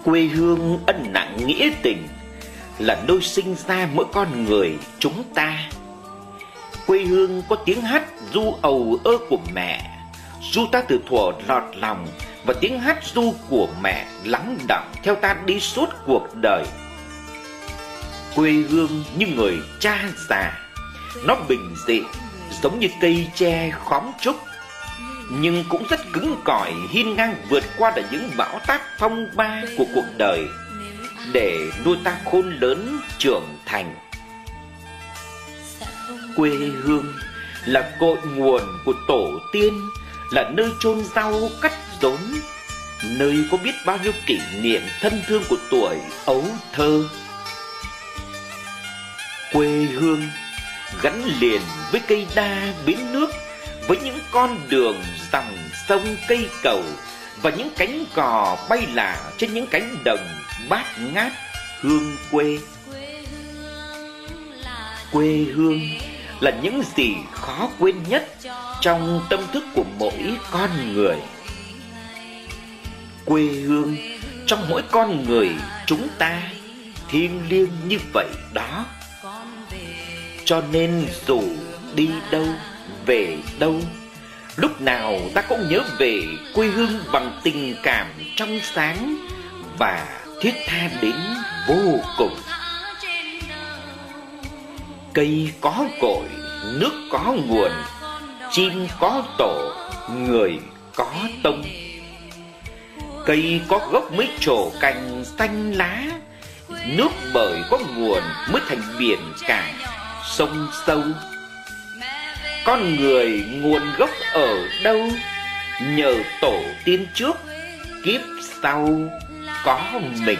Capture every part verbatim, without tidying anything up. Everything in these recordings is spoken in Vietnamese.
Quê hương ân nặng nghĩa tình là nơi sinh ra mỗi con người chúng ta. Quê hương có tiếng hát ru ầu ơ của mẹ, ru ta từ thuở lọt lòng, và tiếng hát ru của mẹ lắng đọng theo ta đi suốt cuộc đời. Quê hương như người cha già, nó bình dị giống như cây tre khóm trúc, nhưng cũng rất cứng cỏi, hiên ngang vượt qua được những bão táp phong ba của cuộc đời để nuôi ta khôn lớn trưởng thành. Quê hương là cội nguồn của tổ tiên, là nơi chôn rau cắt rốn, nơi có biết bao nhiêu kỷ niệm thân thương của tuổi ấu thơ. Quê hương gắn liền với cây đa bến nước, với những con đường dòng sông cây cầu, và những cánh cò bay lả trên những cánh đồng bát ngát hương quê. Quê hương là những gì khó quên nhất trong tâm thức của mỗi con người. Quê hương trong mỗi con người chúng ta thiêng liêng như vậy đó. Cho nên dù đi đâu, về đâu, lúc nào ta cũng nhớ về quê hương bằng tình cảm trong sáng và thiết tha đến vô cùng. Cây có cội, nước có nguồn, chim có tổ, người có tông. Cây có gốc mới trổ cành xanh lá, nước bởi có nguồn mới thành biển cả sông sâu. Con người nguồn gốc ở đâu? Nhờ tổ tiên trước, kiếp sau có mình.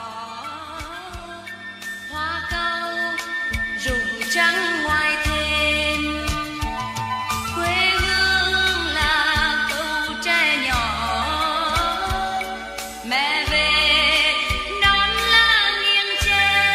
Hoa cao rụng trắng ngoài thềm, quê hương là câu tre nhỏ, mẹ về đón lá nghiêng tre.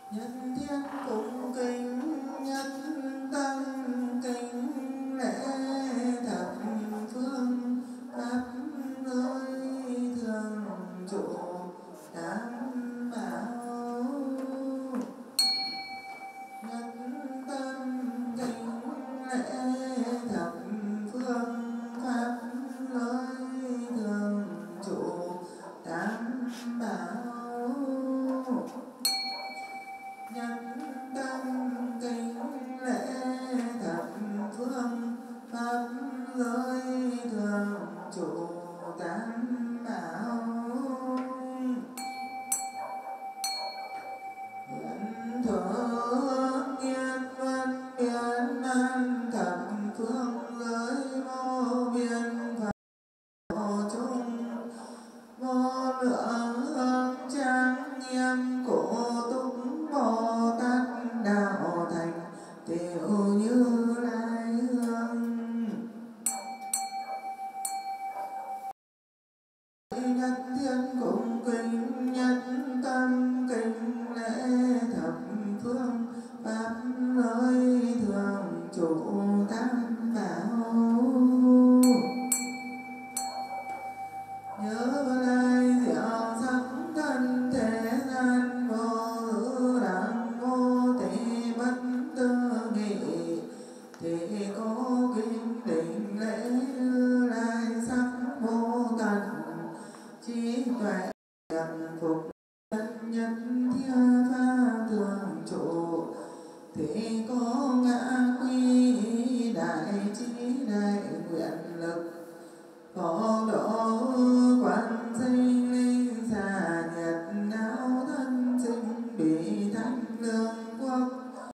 nhân thiên cung kính nhất tâm kính lễ thập phương pháp giới thường trụ đảm bảo nhất tâm kính lễ thập phương pháp giới thường trụ đảm bảo nhất tâm kính lễ thập phương pháp giới thường trụ đảm bảo nguyện thượng nhiên văn biến an thập phương giới vô biên pháp vô chung vô lượng hương trang nghiêm cổ túc Bồ Tát đạo thành tiểu Như Lai hương nhất thiên cung kính nhất tâm kính lễ thập phương pháp giới thường trụ tam bảo nhớ lai diệu sắc thân thế gian vô hữu đẳng vô thể bất tư nghị thì có kính đỉnh lễ Như Lai sắc vô tận trí tuệ nhận phục nhân nhất thiên pha thường trụ thì có ngã quy đại trí đại nguyện lực phổ độ quan sinh linh xà nhiệt não thân sinh bị thanh lương quốc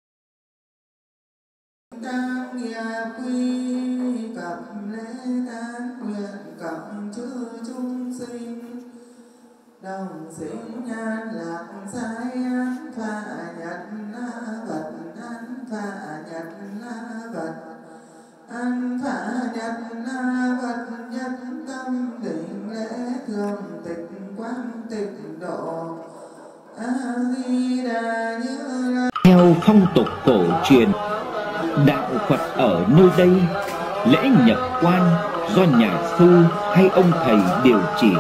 tam nghiệp quy cập lễ tán nguyện cộng chư chúng sinh đồng sinh an lạc sai an phạ nhật na vật an phạ nhật na vật an phạ nhật na vật nhất tâm định lễ thường tịch quang tịch độ a di đà Như Lai. Theo phong tục cổ truyền, đạo Phật ở nơi đây lễ nhập quan do nhà sư hay ông thầy điều chỉ.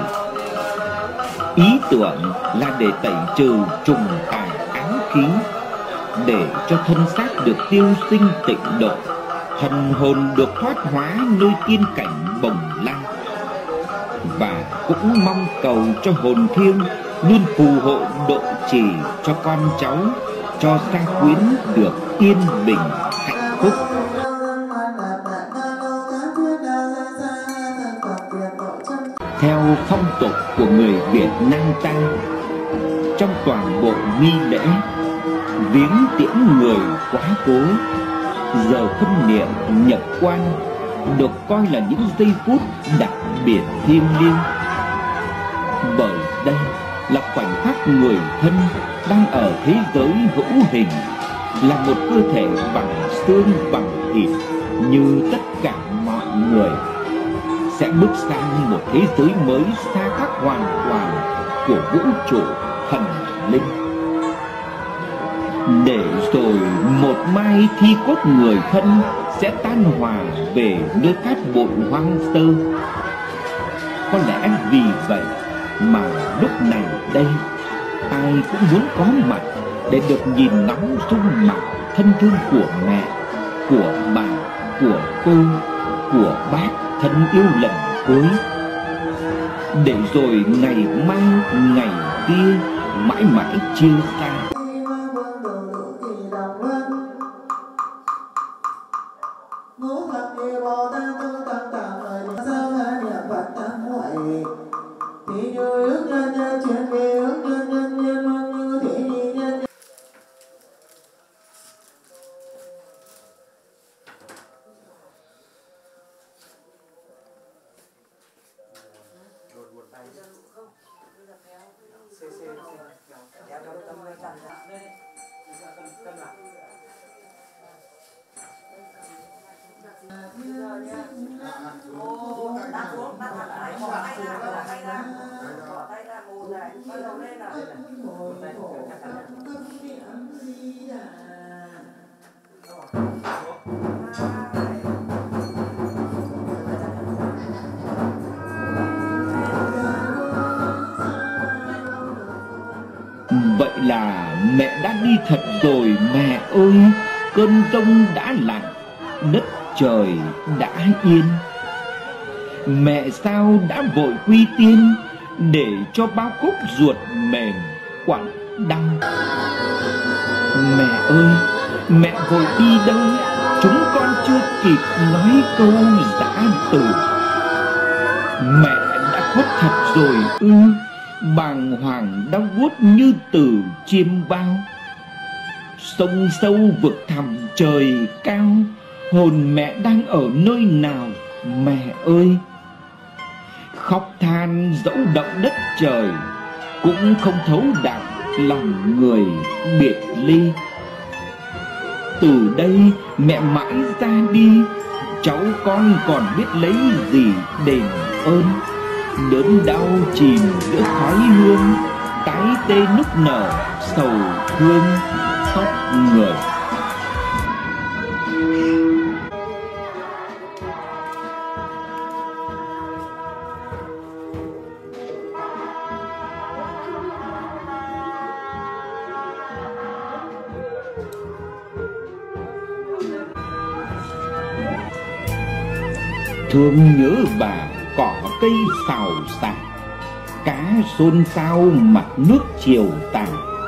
Ý tưởng là để tẩy trừ trùng tà ám khí, để cho thân xác được tiêu sinh tịnh độ, thần hồn được thoát hóa nơi tiên cảnh bồng lai. Và cũng mong cầu cho hồn thiêng luôn phù hộ độ trì cho con cháu, cho gia quyến được yên bình hạnh phúc. Theo phong tục của người Việt Nam ta, trong toàn bộ nghi lễ viếng tiễn người quá cố, giờ khâm niệm nhập quan được coi là những giây phút đặc biệt thiêng liêng. Bởi đây là khoảnh khắc người thân đang ở thế giới hữu hình, là một cơ thể bằng xương bằng thịt như tất cả mọi người, sẽ bước sang một thế giới mới xa khác hoàn toàn của vũ trụ thần linh. Để rồi một mai thi cốt người thân sẽ tan hòa về nơi cát bụi hoang sơ. Có lẽ vì vậy mà lúc này đây ai cũng muốn có mặt để được nhìn ngắm dung mạo thân thương của mẹ, của bà, của cô, của bác thân yêu lần cuối, để rồi ngày mai ngày kia mãi mãi chia xa. Ô, đặt xuống, đặt thẳng phải, bỏ tay ra, bỏ tay ra, bỏ tay ra, ngồi. Vậy là mẹ đã đi thật rồi mẹ ơi. Cơn giông đã lặng, đất trời đã yên. Mẹ sao đã vội quy tiên, để cho bao khúc ruột mềm quặn đau. Mẹ ơi, mẹ vội đi đâu? Chúng con chưa kịp nói câu giã từ. Mẹ đã khuất thật rồi ư? Bàng hoàng đau buốt như từ chiêm bao. Sông sâu vực thẳm trời cao, hồn mẹ đang ở nơi nào mẹ ơi? Khóc than dẫu động đất trời, cũng không thấu đặng lòng người biệt ly. Từ đây mẹ mãi ra đi, cháu con còn biết lấy gì đền ơn. Đớn đau chìm giữa khói hương, tái tê nức nở sầu thương xót người. Thương nhớ bà cỏ cây xào xạc, cá xôn xao mặt nước chiều tàn.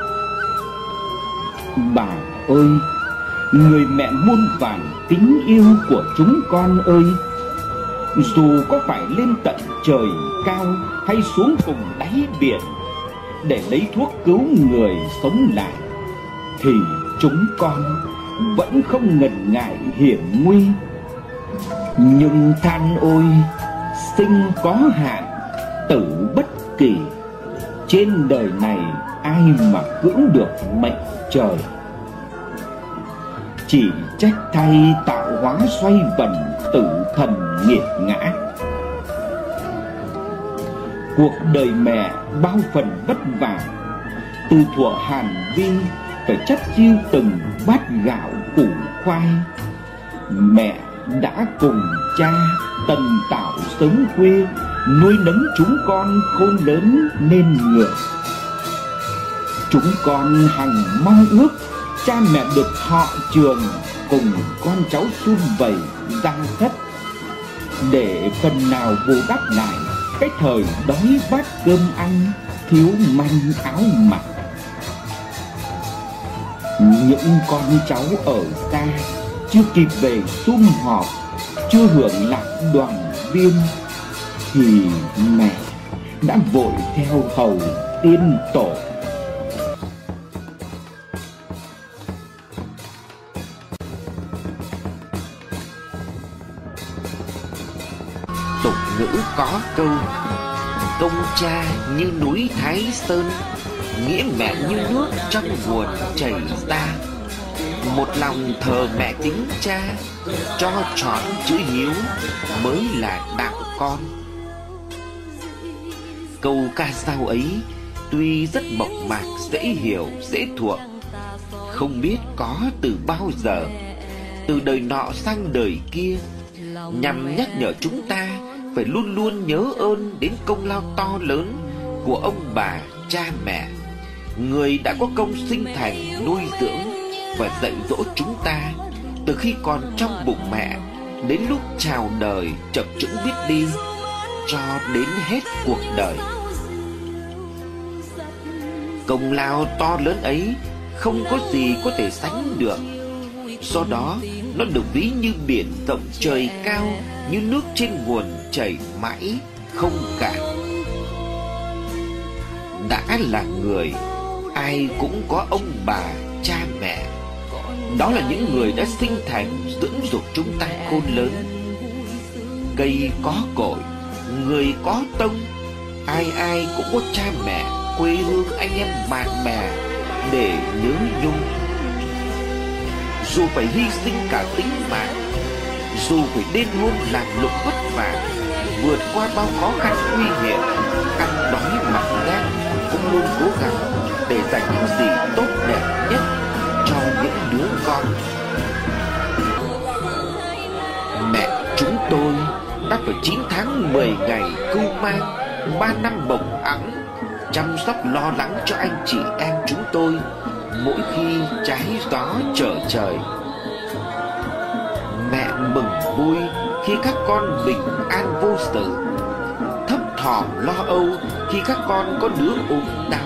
Bà ơi, người mẹ muôn vàn kính yêu của chúng con ơi, dù có phải lên tận trời cao hay xuống cùng đáy biển để lấy thuốc cứu người sống lại, thì chúng con vẫn không ngần ngại hiểm nguy. Nhưng than ôi, sinh có hạn, tử bất kỳ. Trên đời này ai mà cưỡng được mệnh trời? Chỉ trách thay tạo hóa xoay vần, tử thần nghiệt ngã. Cuộc đời mẹ bao phần vất vả, từ thuở Hàn Vi phải chất chiêu từng bát gạo củ khoai. Mẹ đã cùng cha tần tạo sớm khuya, nuôi nấng chúng con khôn lớn nên người. Chúng con hằng mong ước cha mẹ được thọ trường, cùng con cháu sum vầy gia thất, để phần nào bù đắp lại cái thời đói bát cơm ăn, thiếu manh áo mặc. Những con cháu ở xa chưa kịp về sum họp, chưa hưởng lạc đoàn viên, thì mẹ đã vội theo hầu tiên tổ. Tục ngữ có câu công cha như núi Thái Sơn, nghĩa mẹ như nước trong nguồn chảy ra. Một lòng thờ mẹ kính cha, cho trọn chữ hiếu mới là đạo con. Câu ca dao ấy tuy rất mộc mạc, dễ hiểu, dễ thuộc, không biết có từ bao giờ, từ đời nọ sang đời kia, nhằm nhắc nhở chúng ta phải luôn luôn nhớ ơn đến công lao to lớn của ông bà cha mẹ, người đã có công sinh thành, nuôi dưỡng và dạy dỗ chúng ta từ khi còn trong bụng mẹ đến lúc chào đời chập chững biết đi, cho đến hết cuộc đời. Công lao to lớn ấy không có gì có thể sánh được. Do đó nó được ví như biển rộng trời cao, như nước trên nguồn chảy mãi không cạn. Đã là người, ai cũng có ông bà cha mẹ. Đó là những người đã sinh thành dưỡng dục chúng ta khôn lớn. Cây có cội, người có tông, ai ai cũng có cha mẹ, quê hương, anh em bạn bè để nhớ nhung. Dù phải hy sinh cả tính mạng, dù phải đêm hôm làm lụng vất vả, vượt qua bao khó khăn nguy hiểm, ăn đói mặc rét, luôn cố gắng để dành những gì tốt đẹp nhất cho những đứa con. Mẹ chúng tôi đã phải chín tháng mười ngày cưu mang, ba năm bồng ẵng, chăm sóc lo lắng cho anh chị em chúng tôi mỗi khi trái gió trở trời. Mẹ mừng vui khi các con bình an vô sự, thấp thỏm lo âu khi các con có đứa ốm đau.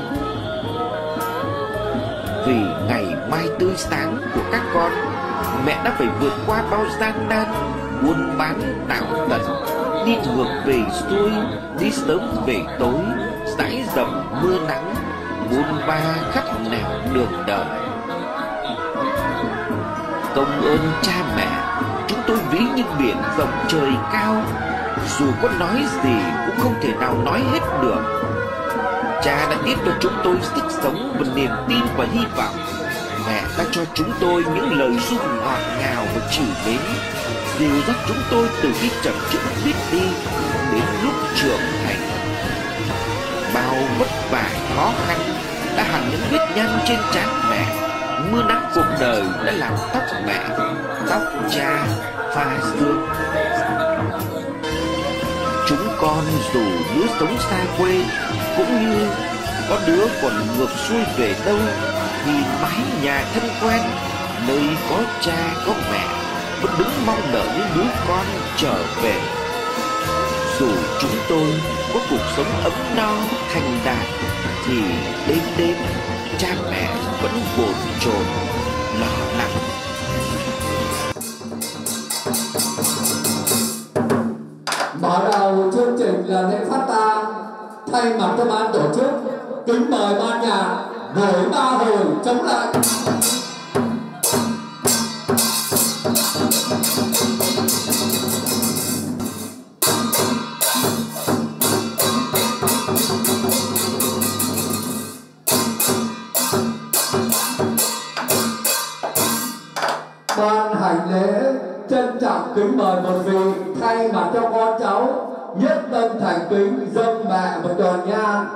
Vì ngày mai tươi sáng của các con, mẹ đã phải vượt qua bao gian nan, buôn bán tạo tận, đi ngược về xuôi, đi sớm về tối, dãi dầm mưa nắng, buôn ba khắp nẻo đường đời. Công ơn cha mẹ, chúng tôi ví như biển rộng trời cao, dù có nói gì cũng không thể nào nói hết được. Cha đã tiếp cho chúng tôi sức sống và niềm tin và hy vọng. Mẹ đã cho chúng tôi những lời ru ngọt ngào và trìu mến, dìu dắt chúng tôi từ khi chập chững biết đi đến lúc trưởng thành. Bao vất vả khó khăn đã hằn những vết nhăn trên trán mẹ, mưa nắng cuộc đời đã làm tóc mẹ, tóc cha pha sương. Chúng con dù đứa sống xa quê, cũng như có đứa còn ngược xuôi về đâu, thì mái nhà thân quen, nơi có cha có mẹ, vẫn đứng mong đợi những đứa con trở về. Dù chúng tôi có cuộc sống ấm no thành đạt, thì đêm đêm cha mẹ vẫn bồn chồn lo lắng. Mở đầu chương trình là lễ phát tang. Thay mặt cho ban tổ chức, kính mời ban nhạc nổi ba hồi chống lại. Ban hành lễ trân trọng kính mời một vị thay mặt cho con cháu nhất tâm thành kính dâng mẹ một tròn nhang.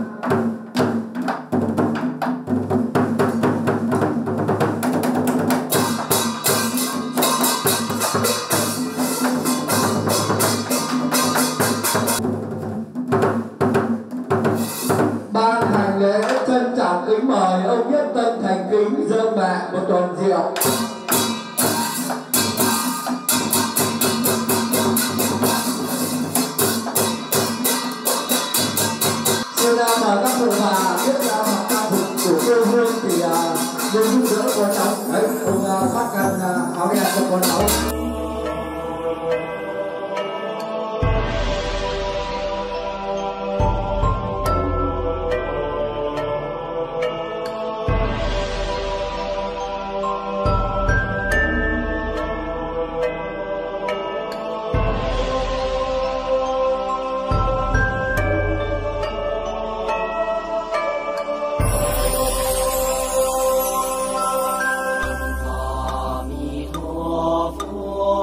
Ban hành lễ trân trọng kính mời ông nhất tâm thành kính dâng mẹ một tròn rượu. Mời các cụ bà biết ra mặc trang phục của quê hương thì luôn giúp đỡ con cháu. Đấy, ông phát áo đen cho con cháu. Amen.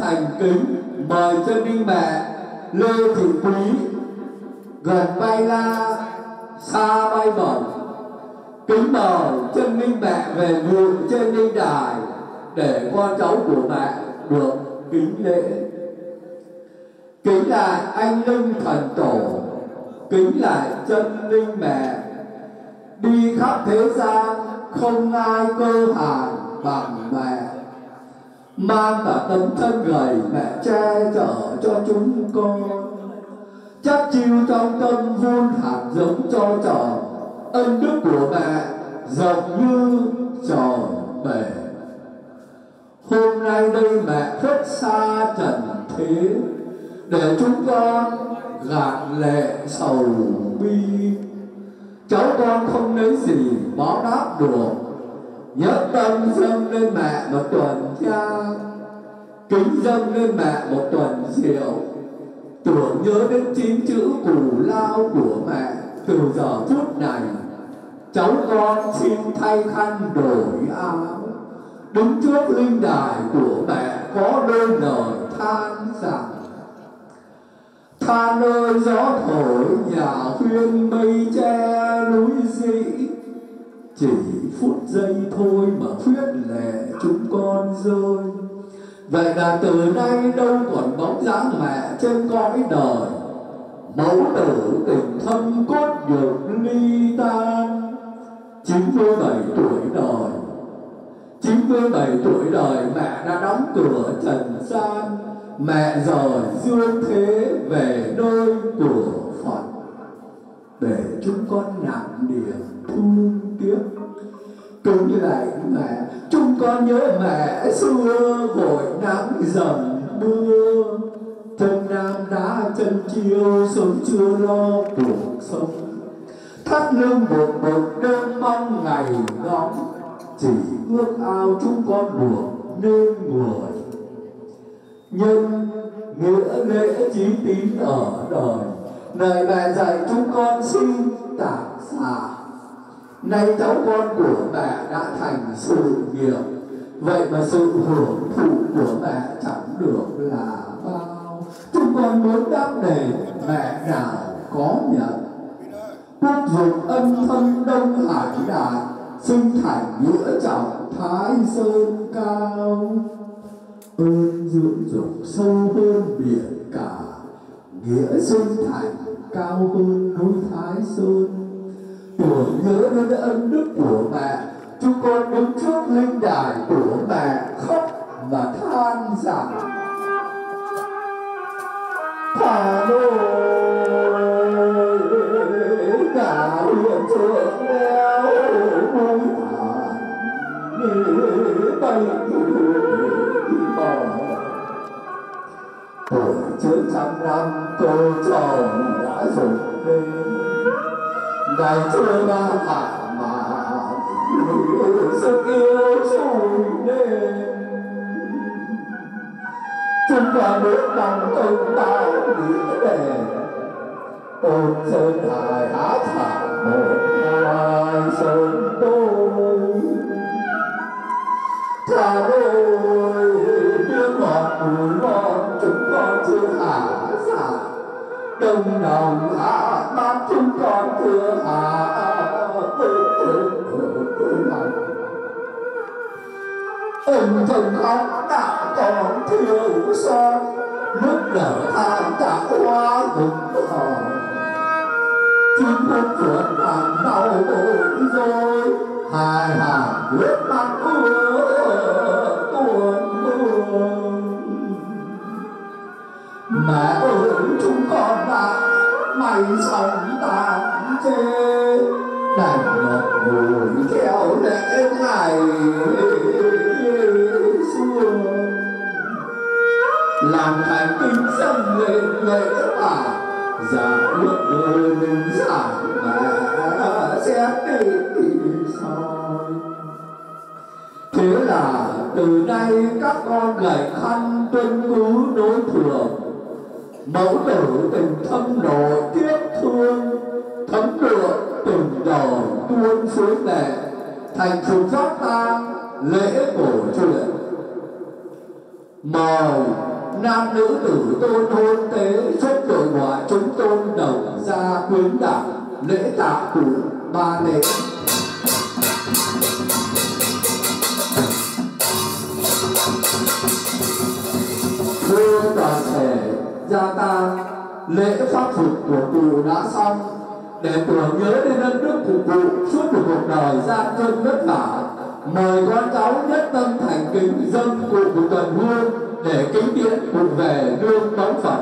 thành kính mời chân linh mẹ Lê Thị Quý, gần bay la xa bay bổng, kính mời chân linh mẹ về ngự trên linh đài để con cháu của mẹ được kính lễ. Kính lại anh linh thần tổ, kính lại chân linh mẹ, đi khắp thế gian không ai cơ hàn bằng mẹ, mang cả tấm thân gầy mẹ che chở cho chúng con, chắc chiêu trong tâm vun hạt giống cho tròn, ân đức của mẹ rộng như tròn bể. Hôm nay đây mẹ khuất xa trần thế, để chúng con gạt lệ sầu bi, cháu con không lấy gì báo đáp được, nhất tâm dâng lên mẹ một tuần nhang, kính dâng lên mẹ một tuần rượu, tưởng nhớ đến chín chữ cù lao của mẹ. Từ giờ phút này cháu con xin thay khăn đổi áo, đứng trước linh đài của mẹ có đôi lời than rằng: than ơi gió thổi nhà khuyên mây che núi dĩ, chỉ phút giây thôi mà khuyết lệ chúng con rơi. Vậy là từ nay đâu còn bóng dáng mẹ trên cõi đời, mẫu tử tình thâm cốt nhược ly tan. Chín mươi bảy tuổi đời, chín mươi bảy tuổi đời mẹ đã đóng cửa trần gian, mẹ rời dương thế về nơi của Phật, để chúng con nặng niềm thương tiếc. Kính lạy mẹ, chúng con nhớ mẹ xưa vội nắng dầm mưa, chân nam đá chân chiêu sớm chưa lo cuộc sống, thắt lưng một một đêm mong ngày ngóng, chỉ ước ao chúng con được nên người. Nhưng nghĩa lễ chí tín ở đời, lời mẹ dạy chúng con xin tạc xạ. Nay cháu con của mẹ đã thành sự nghiệp, vậy mà sự hưởng thụ của mẹ chẳng được là bao. Chúng con muốn đáp đền mẹ nào có nhận, quốc dụng ân thân Đông Hải Đại, sinh thành nghĩa trọng Thái Sơn cao. Ơn dưỡng dục sâu hơn biển cả, nghĩa sinh thành cao hơn núi Thái Sơn. Tưởng nhớ đến ân đức của mẹ, chúng con đứng trước linh đài của mẹ khóc và than rằng: Hà Nội cả huyện thượng leo núi thản, bay bờ tuổi chín trăm năm cô chồng đã rụng lên. Ngày xưa ba hạ mà sức yêu trôi lên, chúng ta bước bằng công tạo nghĩa đèn, ôn sơn hài hát thả một ngoài sơn tôi. Thả đôi tiếng ngọt mùi ngon chúng con chưa hả giả, đông đồng hạ bát chúng con thưa hạ ân thần khóc đã còn thiếu son, nước nở than đã hoa hùng hòn. Chim khúc ruột làm đau bối rối, hai hàng nước mắt ưa tuôn mưa. Mẹ ơi chúng con đã mày sống tàn chê, đành ngọt ngùi theo lễ ngày xưa. Làm thành kinh dâng lên lễ bà, giả ước đời mình giả mẹ sẽ đi soi. Thế là từ nay các con gầy khăn tuân cứ đối thường, mẫu tử tình thâm nội tiếc thương, thấm lượng từng đời tuôn xuống lệ, thành trục giáp tang lễ cổ truyền. Mời nam nữ tử tôn hôn tế, xuất đội ngoại chúng tôn đồng gia quyến đảng, lễ tạ cụ ba lễ. Thưa toàn thể gia ta, lễ pháp phục của cụ đã xong. Để tưởng nhớ đến đất nước của cụ suốt một cuộc đời gian truân vất vả, mời con cháu nhất tâm thành kính dâng cụ một tuần hương để kính tiễn cụ về nương bóng Phật.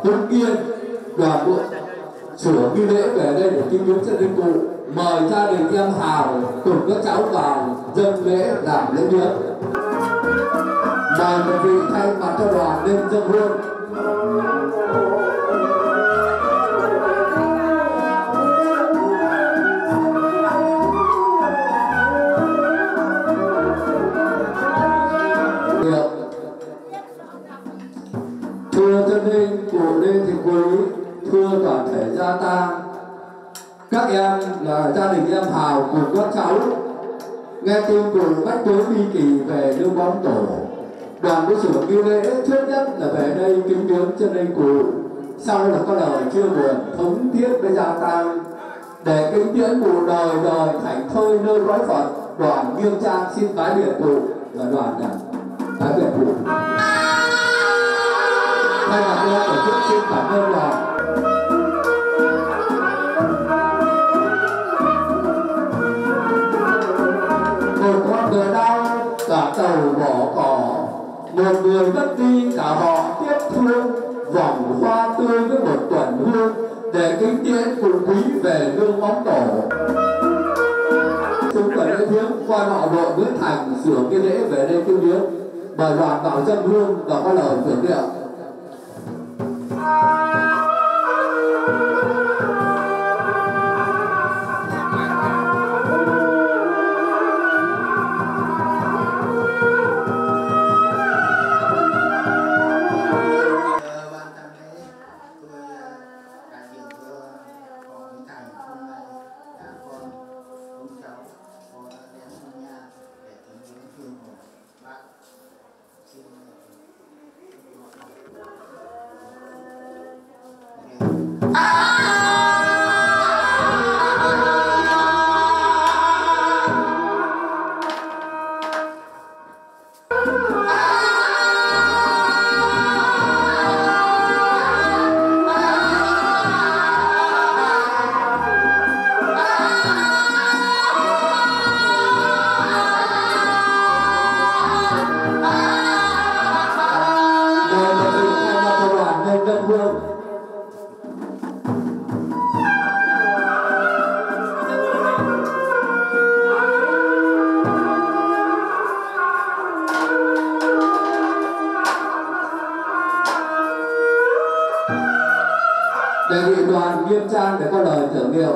Hưng Yên, đoàn bộ sửa nghi lễ về đây để kính viếng chân linh cụ. Mời gia đình em Hào cùng các cháu vào dâng lễ làm lễ viếng. Mời một vị thay mặt cho đoàn lên dâng hương. Thưa chân linh cụ Lê Thị Quý, thưa toàn thể gia tang, các em là gia đình em Hào cùng các cháu nghe tin cụ Bách Tuế Vi Kỳ về nương bóng tổ. Đoàn có sửa nghi lễ trước nhất là về đây kính viếng chân linh cụ, sau là có lời chia buồn thống thiết với gia tang để kính tiễn cụ đời đời thảnh thơi nơi cõi Phật. Đoàn Nghiêm Trang xin bái biệt cụ và đoàn là bái biệt cụ. Thay mặt ban tổ chức xin cảm ơn đoàn. Một con ngựa đau cả tàu bỏ cỏ, một người mất đi cả họ tiếc thương, vòng hoa tươi với một tuần hương để kính tiễn cụ quý về nương bóng tổ. Chúng phải lễ viếng quan họ đội Nguyễn Thành sửa cái lễ về đây kính viếng. Mời đoàn vào dân hương và có lời tưởng niệm. Đề nghị đoàn Nghiêm Trang để có lời tưởng niệm.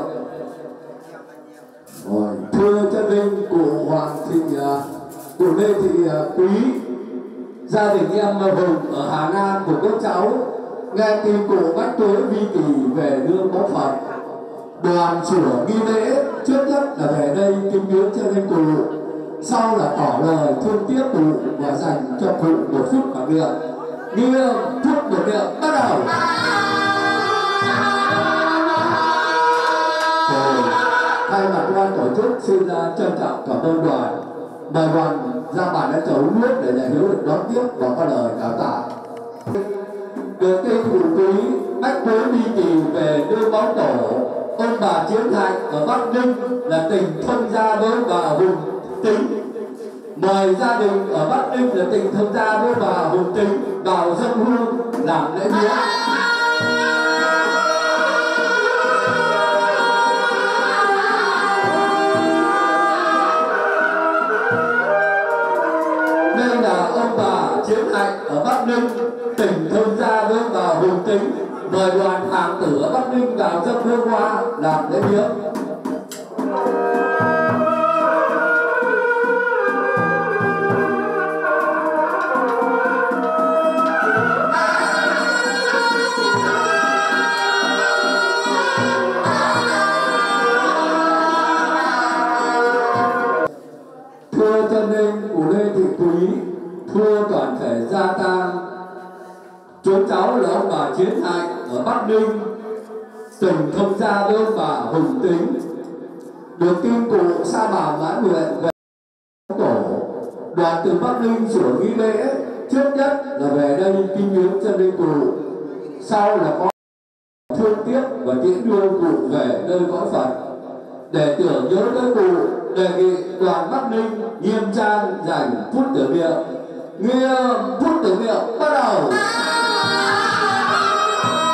Rồi, thưa chân linh cụ Hoàng Thị, cụ Lê Thị Quý, gia đình em Hùng ở Hà Nam của các cháu nghe tin cụ Bách Tuế Vi Kỳ về nương bóng Phật. Đoàn sửa nghi lễ trước nhất là về đây kính viếng chân linh cụ, sau là tỏ lời thương tiếc cụ và dành cho cụ một phút mặc niệm. Nghiêm phút mặc niệm bắt đầu. Thay mặt ban tổ chức xin trân trọng cảm ơn đoàn. Mời đoàn ra bàn đã chầu nước để nhà hiếu được đón tiếp và có lời cảm tạ. Được cây cụ quý Bách Tuế Vi Kỳ về nương bóng tổ, ông bà Chiến Hạnh ở Bắc Ninh là tình thông gia với bà Hùng Tính. Mời gia đình ở Bắc Ninh là tình thông gia với bà Hùng Tính vào dâng hương làm lễ viếng. Đây là ông bà Chiến Hạnh ở Bắc Ninh tình thông gia với bà Hùng Tính. Mời đoàn hàng tử ở Bắc Ninh vào dâng hương hoa làm lễ viếng. Thưa chân linh của Lê Thị Quý, thưa toàn thể gia tang, chúng cháu là ông bà Chiến Hạnh ở Bắc Ninh từng thông gia với ông bà Hùng Tính. Được tin cụ sa bà mãn nguyện về tổ, đoàn từ Bắc Ninh sửa nghi lễ trước nhất là về đây kính viếng chân linh cụ, sau là có thương tiếc và tiễn đưa cụ về nơi cõi Phật. Để tưởng nhớ tới cụ, đề nghị đoàn Bắc Ninh Nghiêm Trang dành phút tưởng niệm. Nghiêm phút tưởng niệm bắt đầu.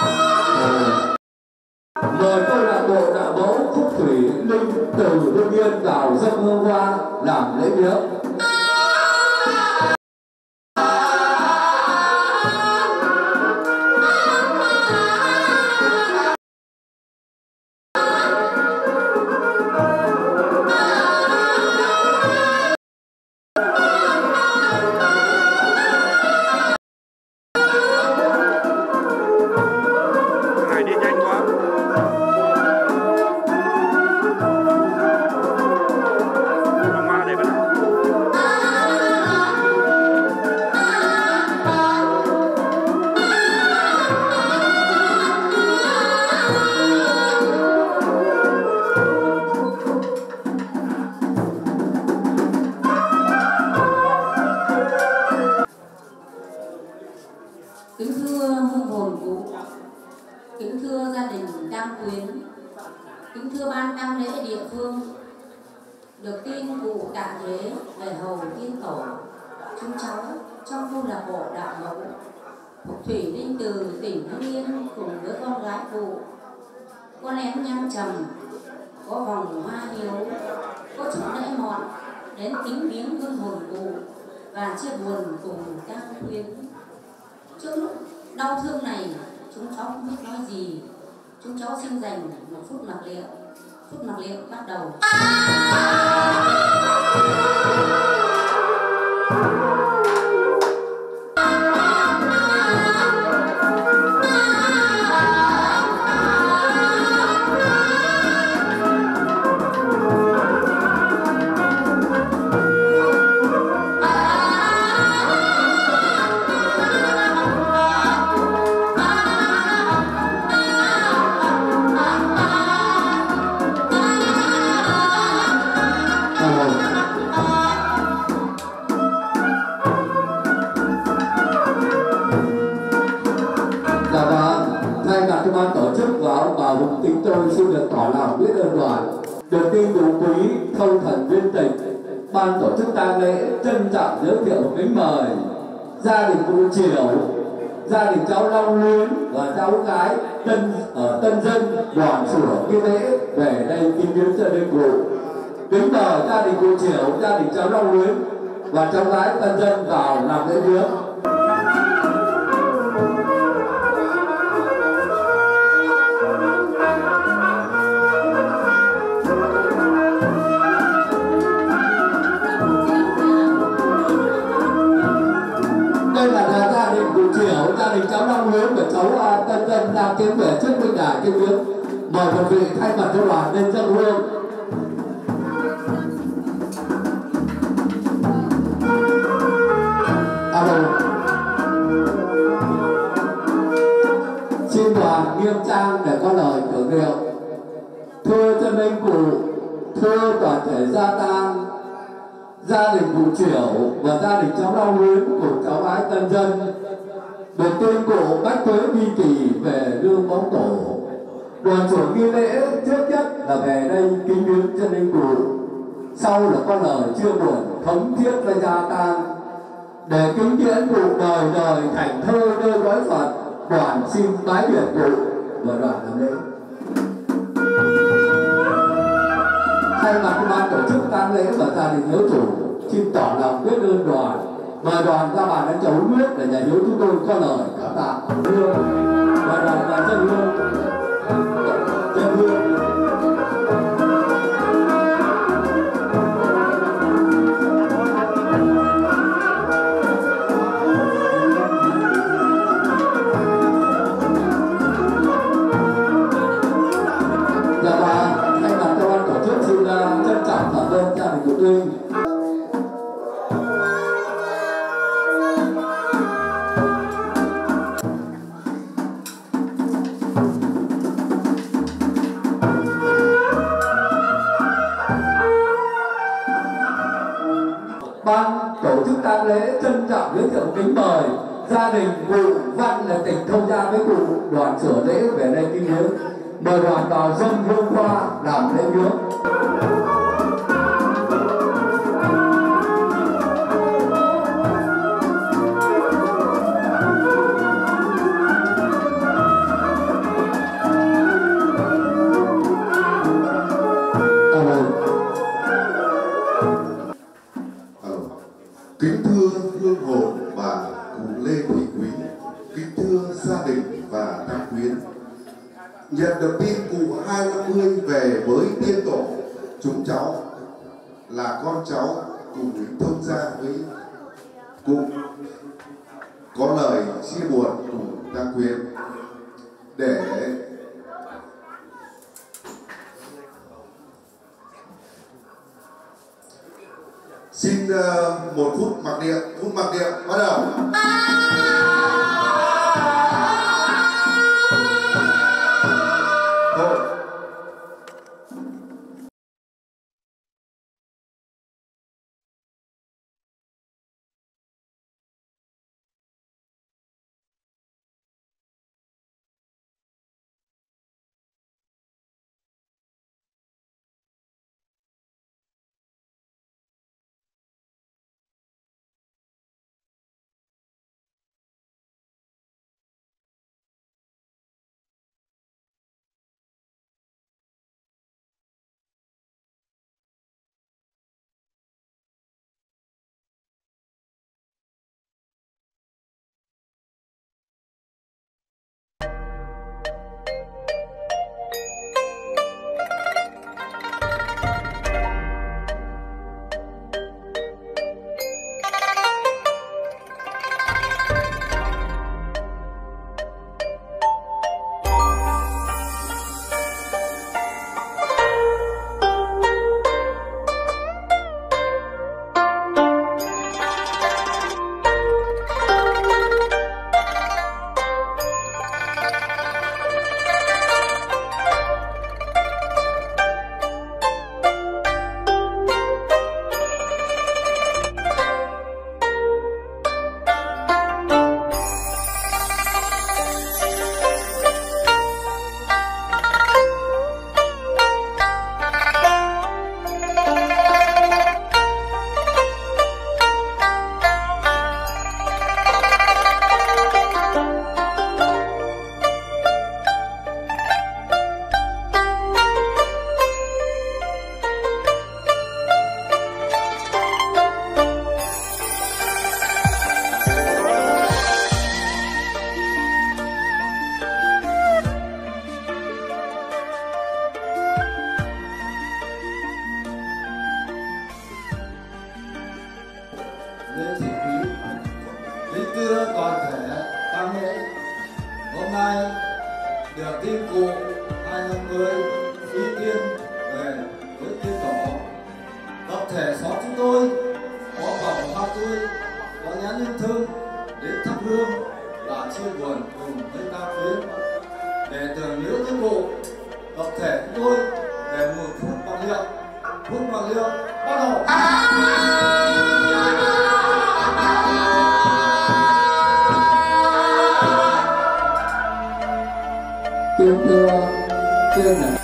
Mời câu lạc bộ đạo mẫu Phúc Thủy Linh từ Hương Yên vào dâng hương hoa làm lễ viếng. Kính thưa hương hồn cụ, kính thưa gia đình Đăng Quyến, kính thưa ban tang lễ địa phương, được tin cụ tạ thế về hầu tiên tổ, chúng cháu trong câu lạc bộ đạo mẫu Phúc Thủy Linh từ tỉnh Hưng Yên cùng đứa con gái cụ, con em nhang trầm, có vòng hoa hiếu, có chút lễ mọn đến kính viếng hương hồn cụ và chia buồn cùng Đăng Quyến. Trước lúc đau thương này, chúng cháu không biết nói gì. Chúng cháu xin dành một phút mặc niệm. Phút mặc niệm bắt đầu. Tôi xin được tỏ lòng biết ơn đoàn, được tin đủ quý không thần viên tịch, ban tổ chức tang lễ trân trọng giới thiệu kính mời gia đình cụ Triểu, gia đình cháu Long Luyến và cháu gái Tân ở Tân Dân đoàn sủa nghi lễ về đây kính viếng gia đình cụ. Kính mời gia đình cụ Triểu, gia đình cháu Long Luyến và cháu gái Tân Dân vào làm lễ viếng. Gia đình cháu Long Luyến và cháu uh, Tân Dân đang tiến về trước minh đài kính viếng. Mời một vị thay mặt cho đoàn lên dâng hương. Alo. Xin đoàn nghiêm trang để có lời tưởng niệm. Thưa chân linh cụ, thưa toàn thể gia tang, gia đình cụ Triểu và gia đình cháu Long Luyến cùng cháu gái Tân Dân, được tin cụ Bách Tuế Vi Kỳ về lương bóng tổ. Đoàn chủ nghi lễ trước nhất là về đây kính viếng chân linh cụ, sau là có lời chia buồn thống thiết với gia tang. Để kính tiễn cụ đời đời thành thơ nơi cõi Phật, đoàn xin bái biệt cụ và đoàn làm lễ. Thay mặt ban tổ chức tang lễ và gia đình hiếu chủ xin tỏ lòng biết ơn đoàn. Mời đoàn ra bàn đánh chầu nước để nhà hiếu chúng tôi có lời cảm tạ. Hương và đoàn và chân hương, chân hương. Dạ và thay mặt cho ban tổ chức xin trân trọng cảm ơn gia đình của Tuyên. Ban tổ chức tang lễ trân trọng giới thiệu kính mời gia đình cụ Văn là tỉnh Thông Gia với cụ đoàn sửa lễ về đây kính viếng. Mời đoàn vào dâng hương hoa làm lễ viếng. và Tam Quyến. Nhận được tin cụ hai năm mươi về với tiên tổ, chúng cháu là con cháu cùng thông gia với cụ có lời chia buồn cùng Tam Quyến để xin uh, một phút mặc niệm. Phút mặc niệm bắt đầu. Thôi. Lê Thị Quý, kính thưa toàn thể tăng lễ, hôm nay được tin cụ hai năm mươi phi tiên về với tiên tổ. Tập thể xóm chúng tôi có vòng hoa tươi, có nhắn linh thư đến thắp hương và chia buồn cùng với Tam Quyến để tưởng nhớ tới cụ. Tập thể chúng tôi để một phút mặc niệm. Phút mặc niệm bắt đầu. Kính thưa thưa này.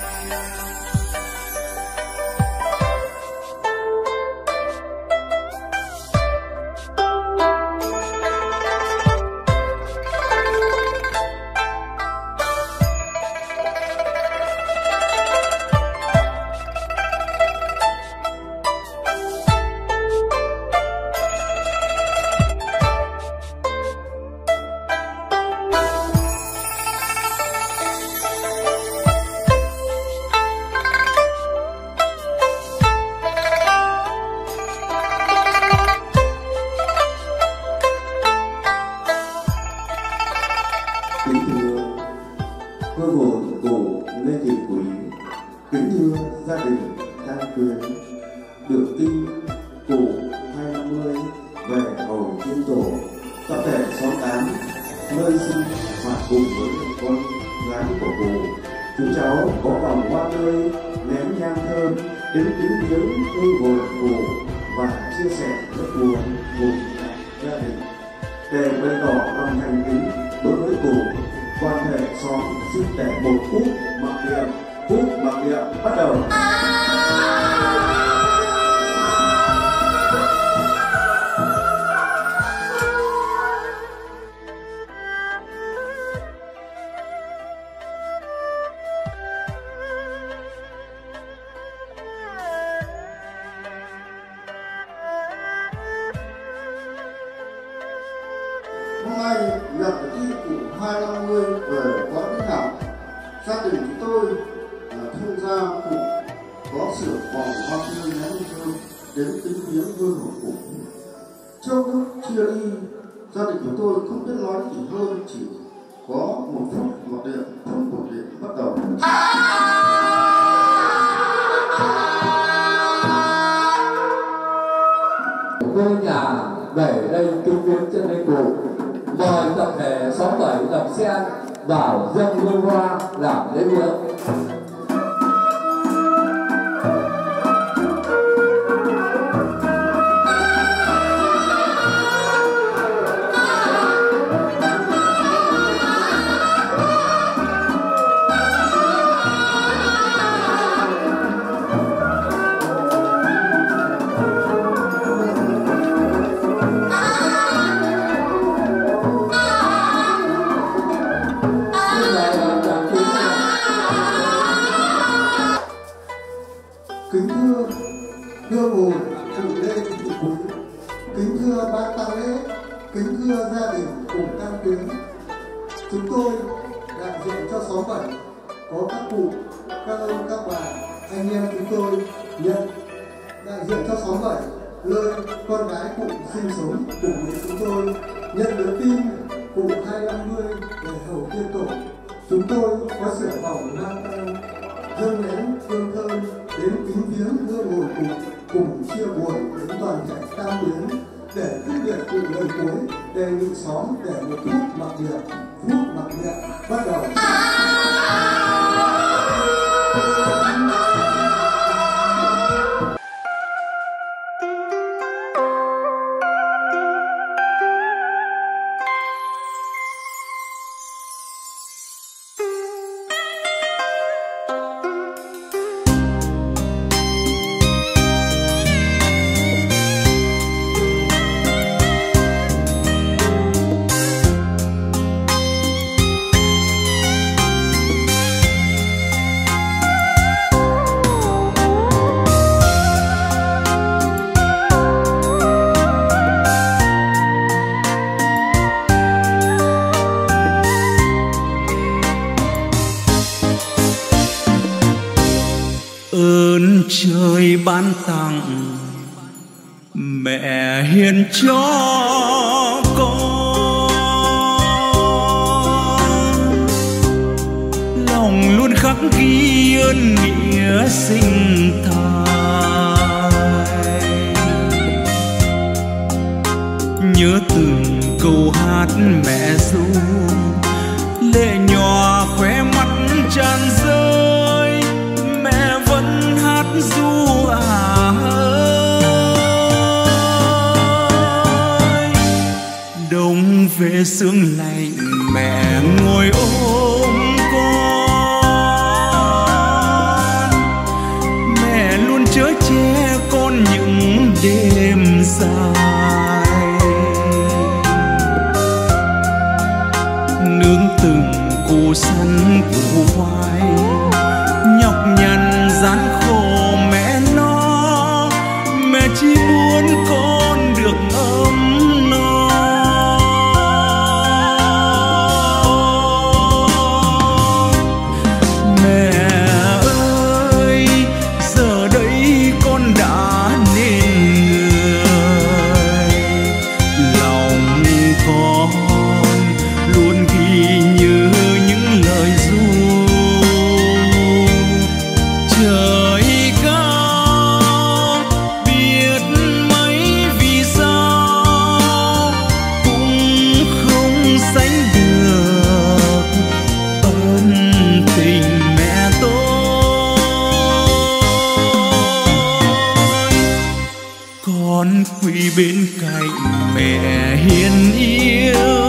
Kính thưa Vương hồn cụ Lê Thị Quý, kính thưa gia đình Tam Quyến, được tin cụ hai năm mươi về hầu tiên tổ. Tập thể xóm tám nơi sinh hoạt cùng với con gái của cụ, chúng cháu có vòng hoa tươi ném nhang thơm đến kính viếng hương hồn cụ và chia sẻ nỗi buồn cùng gia đình để bày tỏ lòng thành kính đối với cụ. Toàn thể xóm xin để một phút mặc niệm. Phút mặc niệm bắt đầu. Hôm nay nhận tin cụ hai năm mươi về vòng hoa tươi nén thơm đến tiếng viếng hương hồn cũ. Trong lúc chia ly, gia đình của tôi không biết nói gì hơn, chỉ có một phút một điện, phút một điện bắt đầu. Ngôi nhà để đây kinh viếng chân đây cụ, mời tập thể sáu bảy đập sen vào dâng hương hoa làm lễ viếng. Kính thưa hương hồn cụ Lê Thị Quý, kính thưa ban tang lễ, kính thưa gia đình cùng tăng quyến, chúng tôi đại diện cho xóm bảy có các cụ, các ông, các bà, anh em chúng tôi nhận đại diện cho xóm bảy nơi con gái cụ sinh sống cùng với chúng tôi nhận được tin cụ hai năm mươi để hầu tiên tổ. Chúng tôi có sửa vòng mang tang dâng nén hương thơm đến kính viếng hương hồn cụ, cùng chia buồn đến toàn thể tam quyến để quyết liệt cụ lời cuối, đề nghị xóm để một phút mặc niệm, phút mặc niệm bắt đầu. Ơn trời ban tặng mẹ hiền cho con, lòng luôn khắc ghi ơn nghĩa sinh thành. Nhớ từng câu hát mẹ ru, lệ nhòa khóe mắt tràn rơi, mẹ vẫn hát ru à ơi. Đông về sương lạnh mẹ ngồi ôm con, mẹ luôn chở che con những đêm dài, nướng từng củ sắn củ khoai, nhọc nhằn gian khổ mẹ nó, mẹ chỉ muốn con được ấm no. Mẹ ơi giờ đây con đã nên người, lòng con luôn ghi nhớ những lời ru. Trời cao biết mấy vì sao cũng không sánh được ơn tình mẹ tôi. Con quỳ bên cạnh mẹ hiền yêu,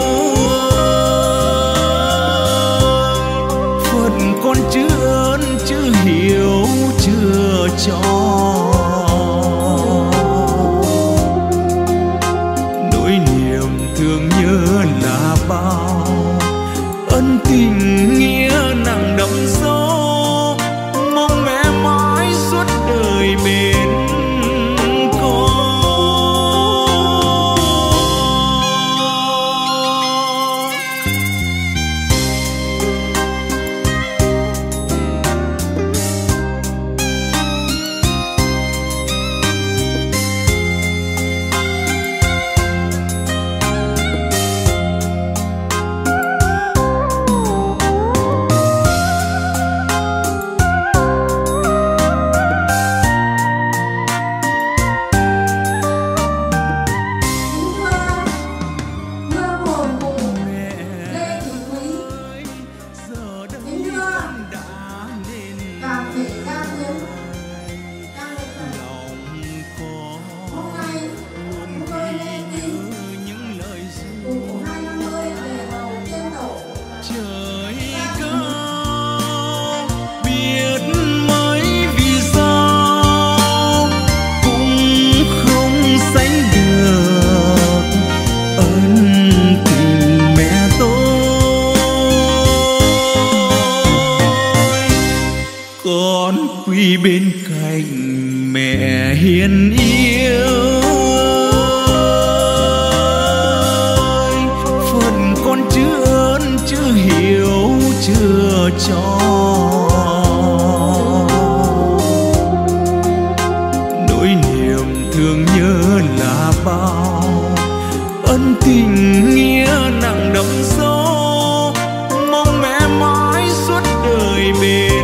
phần con chữ ơn chữ hiểu chưa cho. Nỗi niềm thương nhớ là bao, ân tình nghĩa nặng đậm sâu, mong mẹ mãi suốt đời bên con. bên cạnh mẹ hiền yêu ơi, phần con chưa ơn chưa hiểu chưa cho. Nỗi niềm thương nhớ là bao, ân tình nghĩa nặng đậm sâu, mong mẹ mãi suốt đời bên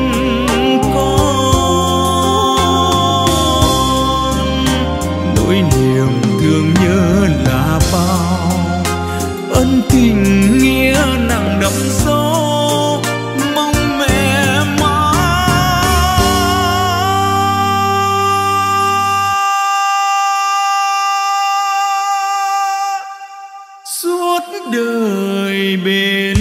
con. Nỗi niềm thương nhớ là bao, ân tình nghĩa nặng đậm sâu, mong mẹ mãi suốt đời bên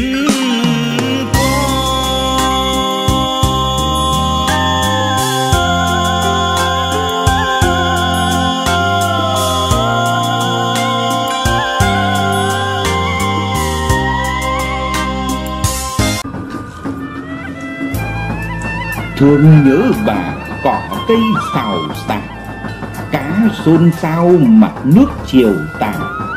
thương nhớ bà cỏ cây xào xạc, cá xôn xao mặt nước chiều tà.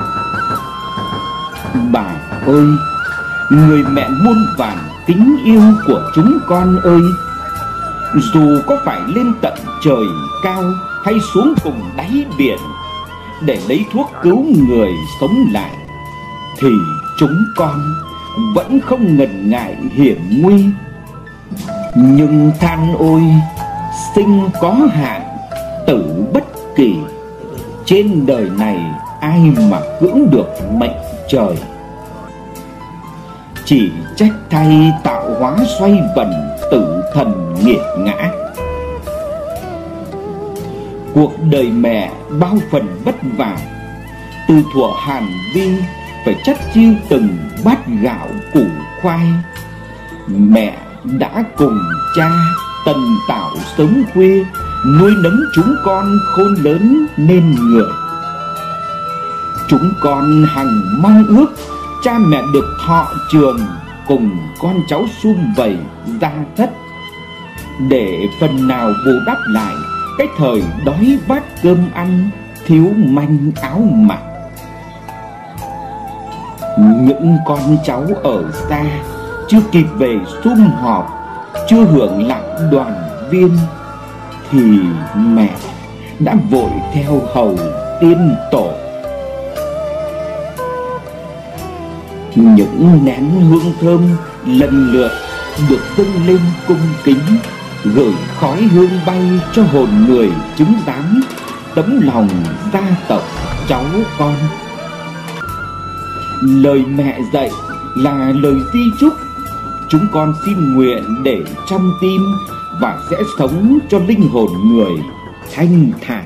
Bà ơi, người mẹ muôn vàn kính yêu của chúng con ơi, dù có phải lên tận trời cao hay xuống cùng đáy biển để lấy thuốc cứu người sống lại, thì chúng con vẫn không ngần ngại hiểm nguy. Nhưng than ôi, sinh có hạn, tử bất kỳ, trên đời này ai mà cưỡng được mệnh trời. Chỉ trách thay tạo hóa xoay vần, tử thần nghiệt ngã. Cuộc đời mẹ bao phần vất vả, từ thuở Hàn Vi phải chắt chiu từng bát gạo củ khoai. Mẹ đã cùng cha tần tảo sớm khuya, nuôi nấng chúng con khôn lớn nên người. Chúng con hằng mong ước cha mẹ được thọ trường, cùng con cháu sum vầy gia thất, để phần nào bù đắp lại cái thời đói bát cơm ăn, thiếu manh áo mặc. Những con cháu ở xa chưa kịp về sum họp, chưa hưởng lạc đoàn viên, thì mẹ đã vội theo hầu tiên tổ. Những nén hương thơm lần lượt được dâng lên cung kính, gửi khói hương bay cho hồn người chứng giám tấm lòng gia tộc cháu con. Lời mẹ dạy là lời di chúc, chúng con xin nguyện để trong tim và sẽ sống cho linh hồn người thanh thản.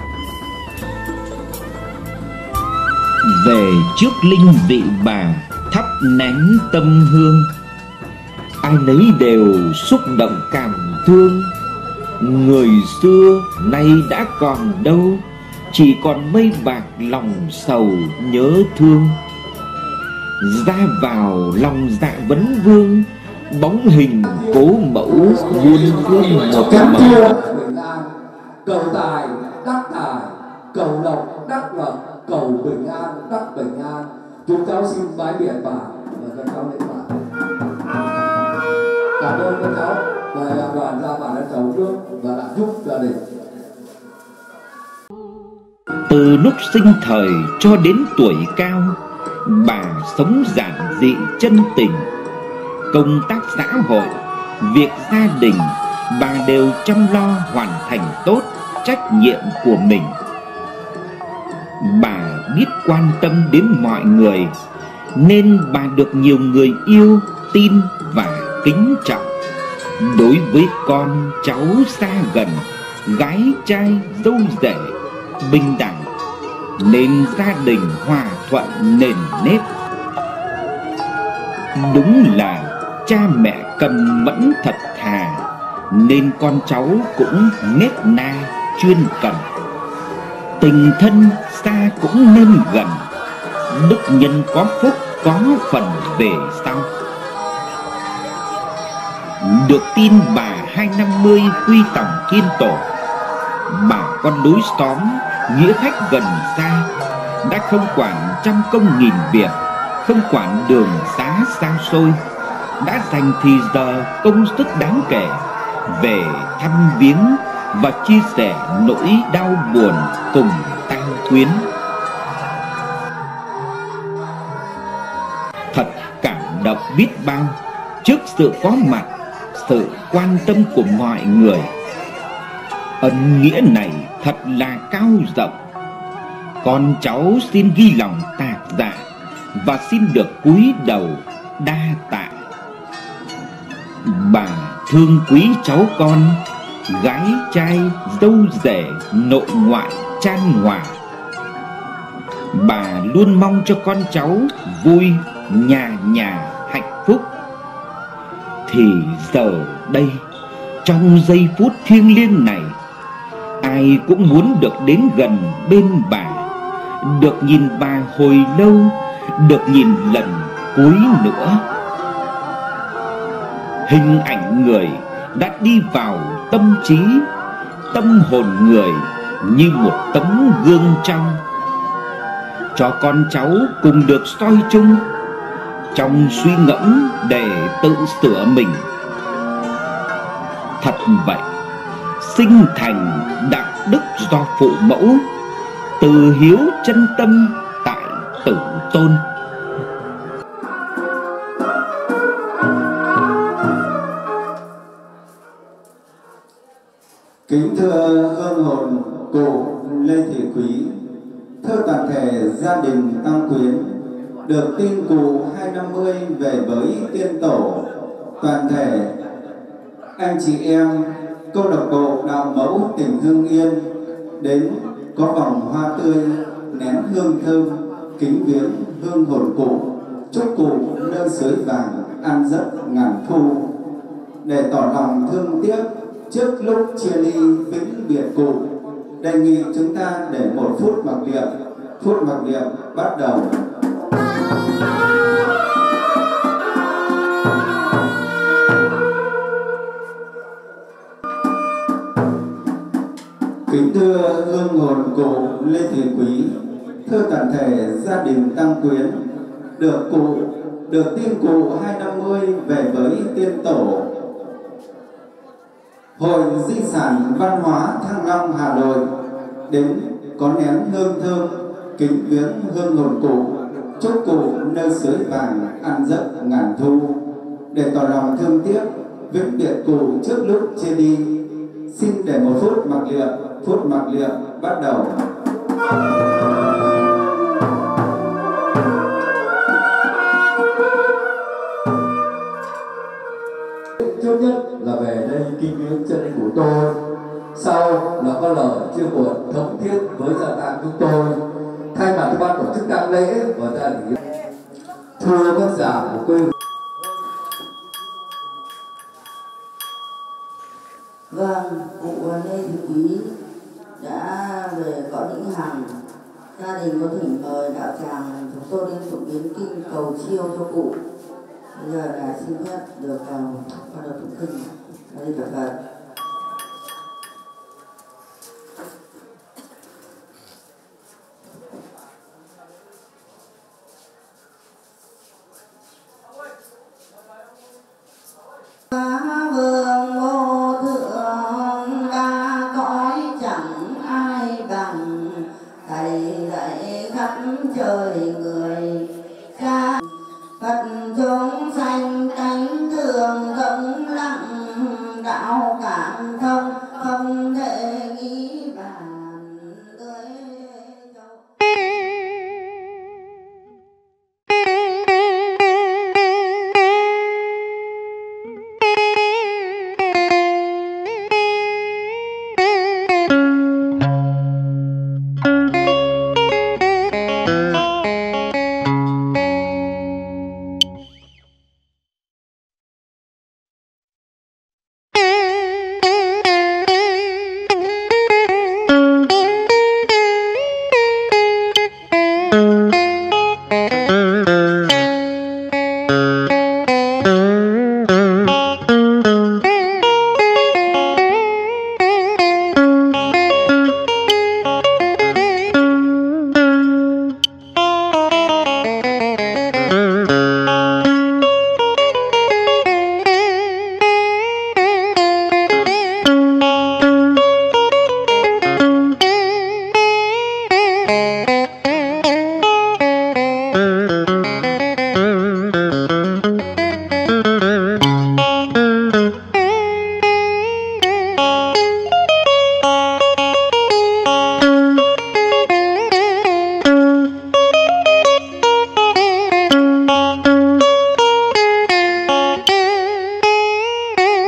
Về trước linh vị bà thắp nén tâm hương, ai nấy đều xúc động cảm thương. Người xưa nay đã còn đâu, chỉ còn mây bạc lòng sầu nhớ thương. Ra vào lòng dạ vấn vương, bóng hình cố mẫu muôn phương một màu. Bình an, cầu tài đắc tài, cầu lộc đắc lộc, cầu bình an đắc bình an. Chúng cháu xin bái biệt bà và các cháu đến bà. Cảm ơn các cháu và đoàn gia bà đã chầu trước và đã chúc gia đình. Từ lúc sinh thời cho đến tuổi cao, bà sống giản dị chân tình. Công tác xã hội, việc gia đình, bà đều chăm lo hoàn thành tốt trách nhiệm của mình. Bà biết quan tâm đến mọi người, nên bà được nhiều người yêu, tin và kính trọng. Đối với con cháu xa gần, gái trai dâu rể, bình đẳng, nên gia đình hòa thuận nền nếp. Đúng là cha mẹ cần mẫn thật thà, nên con cháu cũng nết na chuyên cần. Tình thân xa cũng nên gần, đức nhân có phúc có phần về sau. Được tin bà hai năm mươi quy tòng tiên tổ. Bà con lối xóm, nghĩa khách gần xa, đã không quản trăm công nghìn việc, không quản đường xá xa xôi, đã dành thì giờ công sức đáng kể về thăm viếng và chia sẻ nỗi đau buồn cùng tang quyến. Thật cảm động biết bao trước sự có mặt, sự quan tâm của mọi người. Ân nghĩa này thật là cao rộng. Con cháu xin ghi lòng tạc dạ và xin được cúi đầu đa tạ. Bà thương quý cháu con, gái trai dâu rể nội ngoại chan hòa. Bà luôn mong cho con cháu vui, nhà nhà hạnh phúc. Thì giờ đây, trong giây phút thiêng liêng này, ai cũng muốn được đến gần bên bà, được nhìn bà hồi lâu, được nhìn lần cuối nữa. Hình ảnh người đã đi vào tâm trí, tâm hồn người như một tấm gương trong, cho con cháu cùng được soi chung trong suy ngẫm để tự sửa mình. Thật vậy, sinh thành đạo đức do phụ mẫu, từ hiếu chân tâm tại tử tôn. Kính thưa hương hồn cụ Lê Thị Quý, thưa toàn thể gia đình Tăng Quyến, được tin cụ hai năm mươi về với tiên tổ, toàn thể anh chị em câu lạc bộ đạo mẫu tỉnh Hưng Yên đến có vòng hoa tươi, nén hương thơm, kính viếng hương hồn cụ, chúc cụ nơi suối vàng ăn giấc ngàn thu, để tỏ lòng thương tiếc trước lúc chia ly vĩnh biệt cụ. Đề nghị chúng ta để một phút mặc niệm. Phút mặc niệm bắt đầu. Kính thưa hương hồn cụ Lê Thị Quý, thưa toàn thể gia đình Tăng Quyến, được cụ được tin cụ hai năm mươi về với tiên tổ, Hội Di sản Văn hóa Thăng Long Hà Nội đến có nén hương thơm, kính viếng hương hồn cụ, chúc cụ nơi suối vàng ăn giấc ngàn thu, để tỏ lòng thương tiếc vĩnh biệt cụ trước lúc chia đi. Xin để một phút mặc niệm. Phút mặc niệm bắt đầu. Trước nhất là về đây kinh viếng chân anh của tôi, sau là có lời chia buồn thống thiết với gia tang chúng tôi. Thay mặt ban tổ chức tang lễ và gia đình, thưa các già của quê. Vâng, cụ Lê Thị Quý đã về có những hàng gia đình có thỉnh mời đạo tràng chúng tôi đến tụng biến kinh cầu chiêu cho cụ. Bây giờ là xin phép được vào bắt đầu tụng kinh. Đây là Phật. Vương vô thượng ba cõi chẳng ai bằng, thầy dạy khắp trời người cha. Phật chúng sanh tánh thường rộng lặng đạo cả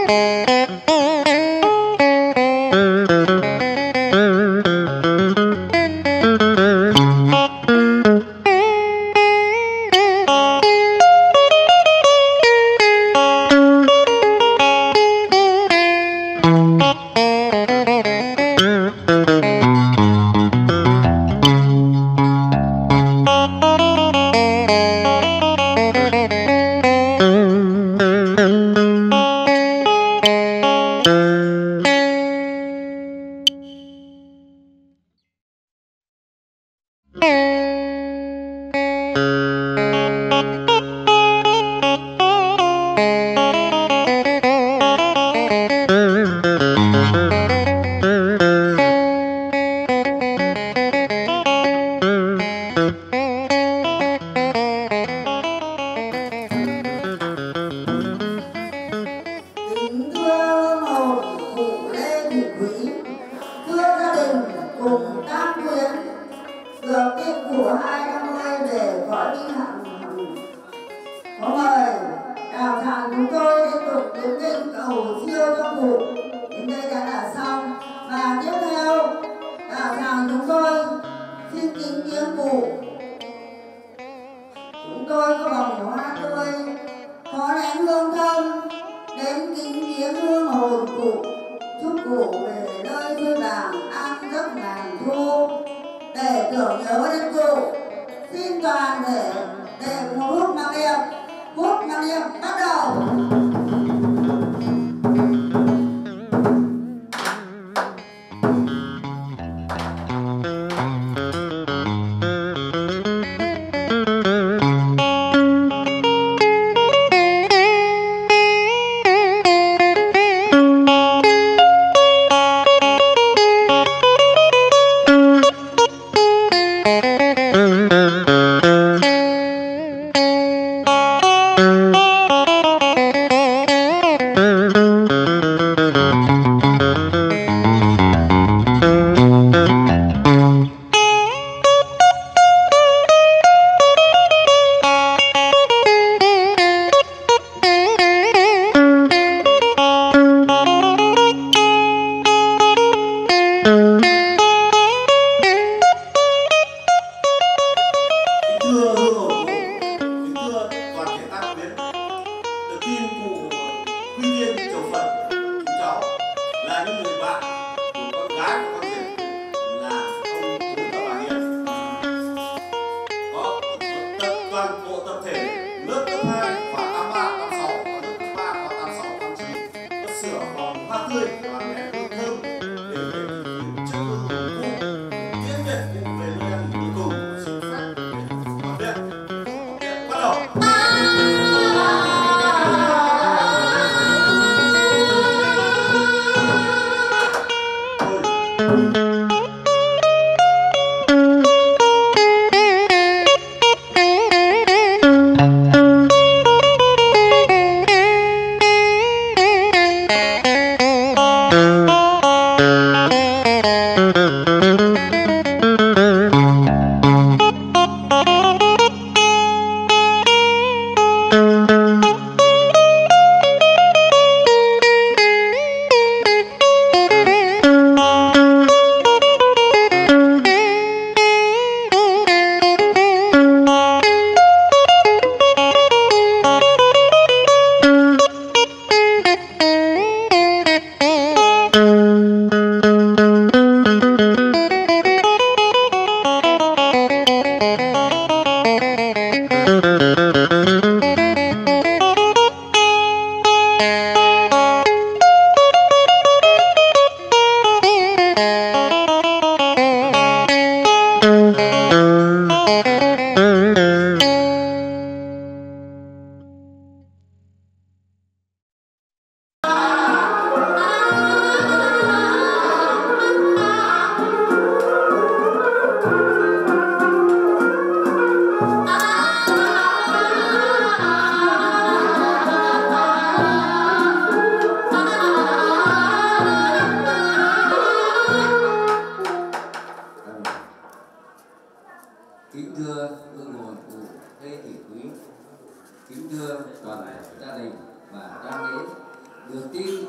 Kính thưa toàn thể gia đình và đam nghĩa, được tin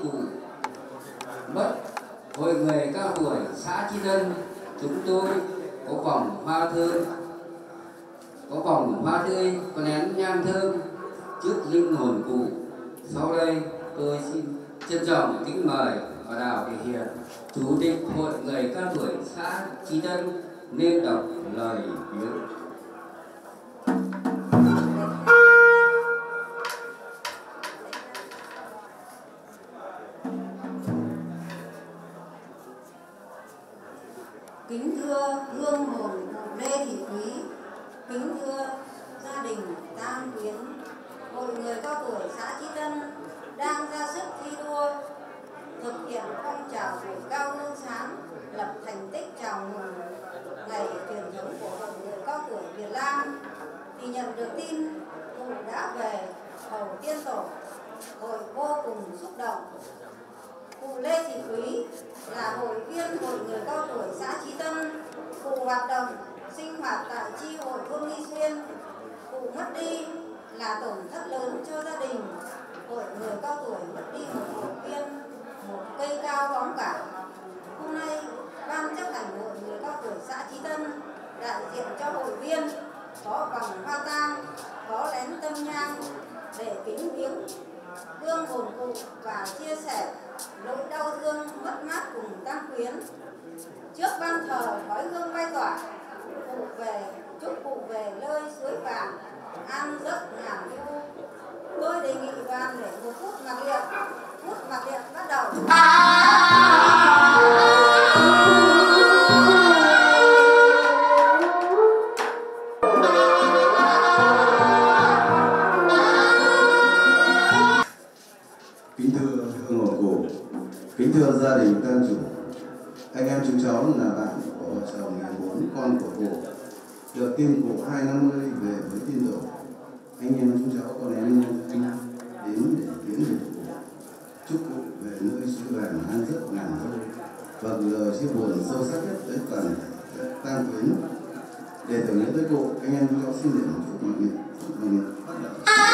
Tri Tân, chúng tôi có vòng hoa thơm, có vòng hoa tươi, có nén nhang thơm trước linh hồn cụ. Sau đây tôi xin trân trọng kính mời bà Đào Thị Hiền, Chủ tịch Hội người cao tuổi xã Tri Tân nên đọc lời viếng. Kính thưa hương hồn Lê Thị Quý, kính thưa gia đình Tam Quyến, Hội người cao tuổi xã Tri Tân đang ra sức thi đua thực hiện phong trào tuổi cao gương sáng, lập thành tích chào mừng ngày truyền thống của Hội người cao tuổi Việt Nam, thì nhận được tin cụ đã về hầu tiên tổ, hội vô cùng xúc động. Cụ Lê Thị Quý là hội viên Hội người cao tuổi xã Tri Tân. Cụ hoạt động sinh hoạt tại chi hội thôn Nghi Xuyên. Cụ mất đi là tổn thất lớn cho gia đình. Hội người cao tuổi mất đi một hội viên, một cây cao bóng cả. Hôm nay, ban chấp hành Hội người cao tuổi xã Tri Tân đại diện cho hội viên có vòng hoa tang, có lén tâm nhang để kính viếng hương hồn cụ và chia sẻ nỗi đau thương mất mát cùng Tam Quyến. Trước ban thờ khói hương bay tỏa, cụ về chúc cụ về nơi suối vàng an giấc ngàn thu. Tôi đề nghị đoàn để một phút mặc niệm. Phút mặc niệm bắt đầu. Kính thưa hương hồn cụ, kính thưa gia đình tang chủ, anh em chúng cháu là bạn của vợ chồng nhà bốn con của cụ. Được tin cụ hai năm mươi về với tin tổ, anh em chúng cháu con em đến để viếng về cụ, chúc cụ về nơi suối vàng an giấc ngàn thu và gửi lời chia buồn sâu sắc nhất tới toàn Tam Quyến. Để tưởng nhớ tới cụ, anh em chúng cháu xin để một chút mặc niệm. Mặc niệm bắt đầu.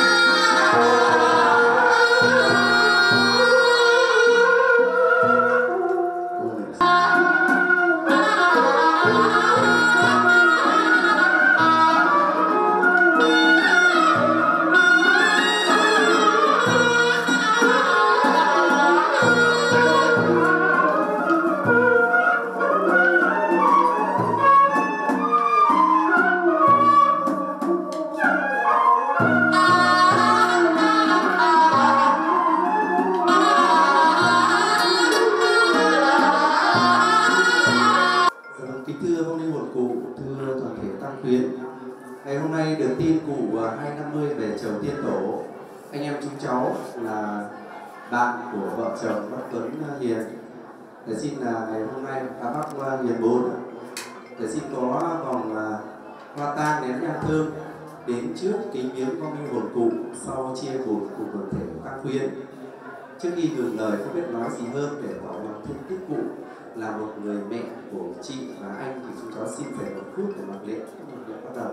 Ngày hôm nay được tin cụ hai năm mươi về chầu tiên tổ, anh em chúng cháu là bạn của vợ chồng bác Tuấn Hiền. Để xin là ngày hôm nay à, bác Hiền bốn để xin có vòng hoa tang nén nhang thơm đến trước kính viếng con linh hồn cụ, sau chia buồn cùng quần thể của các khuyên. Trước khi gửi lời không biết nói gì hơn để tỏ lòng thương tiếc cụ là một người mẹ của chị và anh, thì chúng cháu xin dành một phút để mặc niệm. Bắt đầu.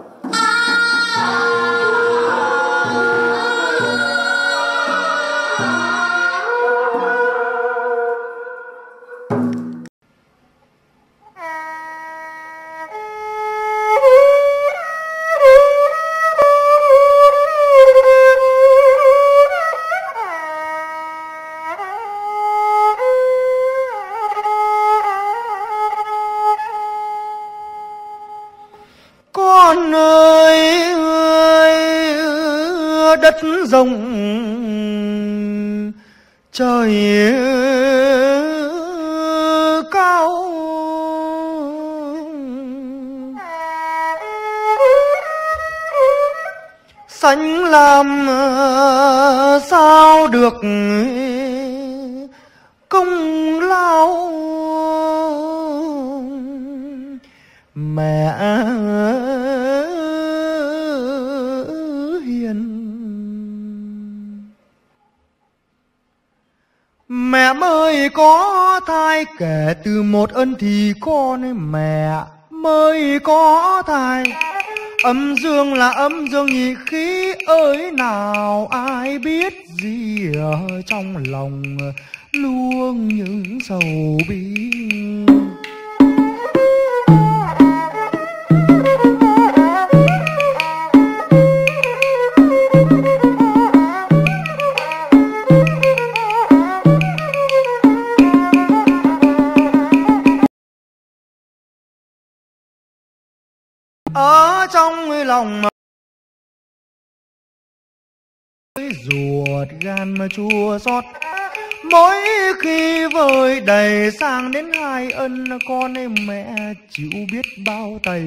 Con ơi ơi đất rộng trời cao, xanh làm sao được công lao mẹ hiền. Mẹ mới có thai, kể từ một ân thì con mẹ mới có thai. Âm dương là âm dương nhị khí ơi, nào ai biết gì ở trong lòng luôn những sầu bi. ơi lòng mà ruột gan mà chua xót, mỗi khi vơi đầy sang đến hai ân con em mẹ chịu biết bao tày.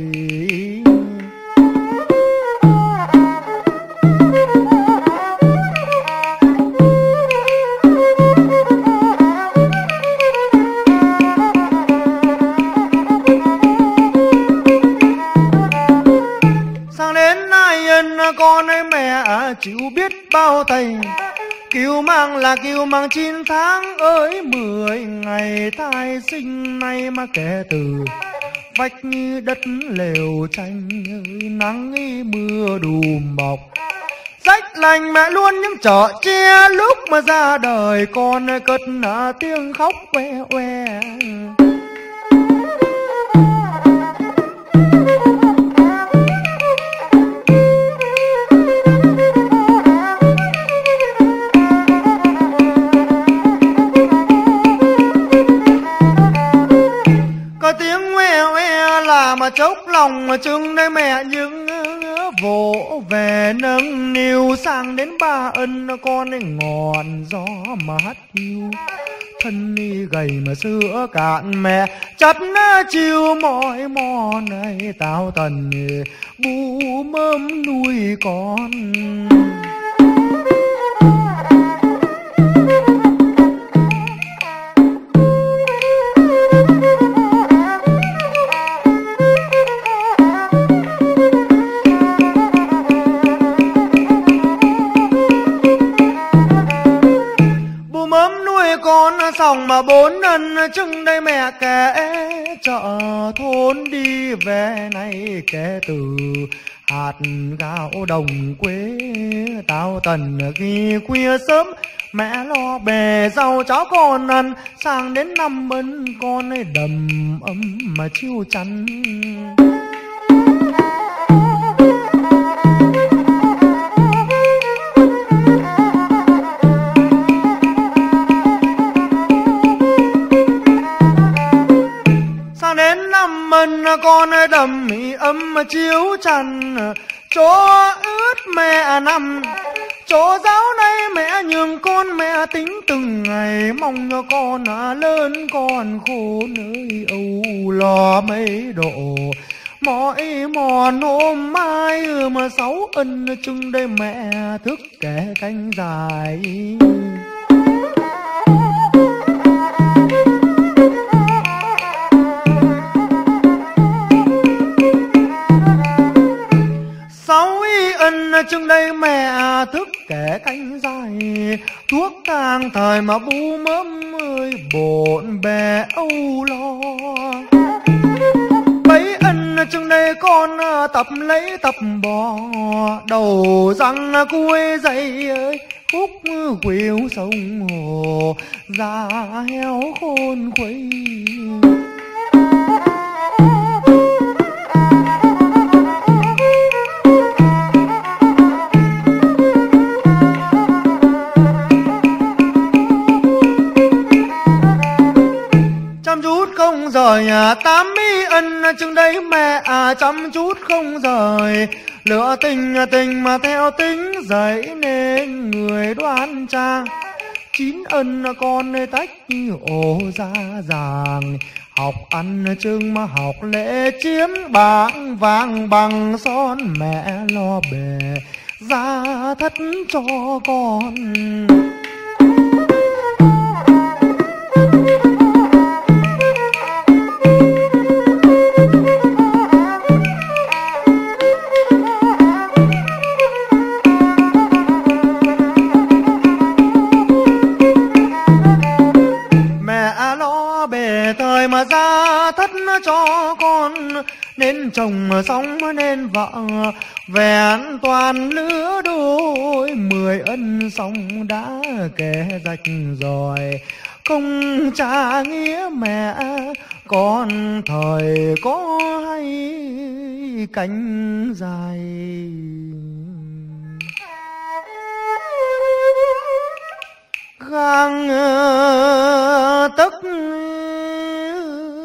Sang đến hai ân con em mẹ chịu biết bao tày. Cứu mang là cứu mang chín tháng ơi mười ngày thai sinh nay mà kể từ vách đất lều tranh ơi nắng mưa đùm bọc rách lành mẹ luôn những chợ che lúc mà ra đời con cất tiếng khóc que que. Mà chốc lòng mà chừng đây mẹ những vỗ về nâng niu sang đến ba ân con ấy ngọn gió mà hắt hiu thân gầy mà sữa cạn mẹ chắt chiều mỏi mòn ấy tao tần bu mớm nuôi con. Xong mà bốn ân chừng đây mẹ kể chợ thôn đi về này kể từ hạt gạo đồng quê tao tần khi khuya sớm mẹ lo bề rau cháo con ăn sang đến năm ân con ấy đầm ấm mà chiêu chăn. Đến năm ân con ơi đầm mì ấm mà chiếu chăn chỗ ướt mẹ nằm chỗ giáo nay mẹ nhường con mẹ tính từng ngày mong cho con lớn con khôn ơi âu lo mấy độ mỏi mòn hôm mai mà sáu ân chừng đây mẹ thức kẻ canh dài. Sáu ân chừng đây mẹ thức kẻ canh dài thuốc thang thời mà bu mớm ơi bộn bề âu lo. Bấy ân chừng đây con tập lấy tập bò đầu răng cuối dây ơi khúc quỷu sông hồ da heo khôn khuấy. Chăm chút không rời nhà tám mỹ ân chừng đây mẹ à chăm chút không rời lựa tình tình mà theo tính dậy nên người đoan trang chín ân con ơi tách ổ ra ràng học ăn chừng mà học lễ chiếm bảng vàng bằng son mẹ lo bề ra thất cho con. Thời mà ra thất cho con nên chồng sống nên vợ vẹn toàn lứa đôi mười ân xong đã kể rạch rồi không trả nghĩa mẹ con thời có hay cánh dài. Gang tấc dạng khốn.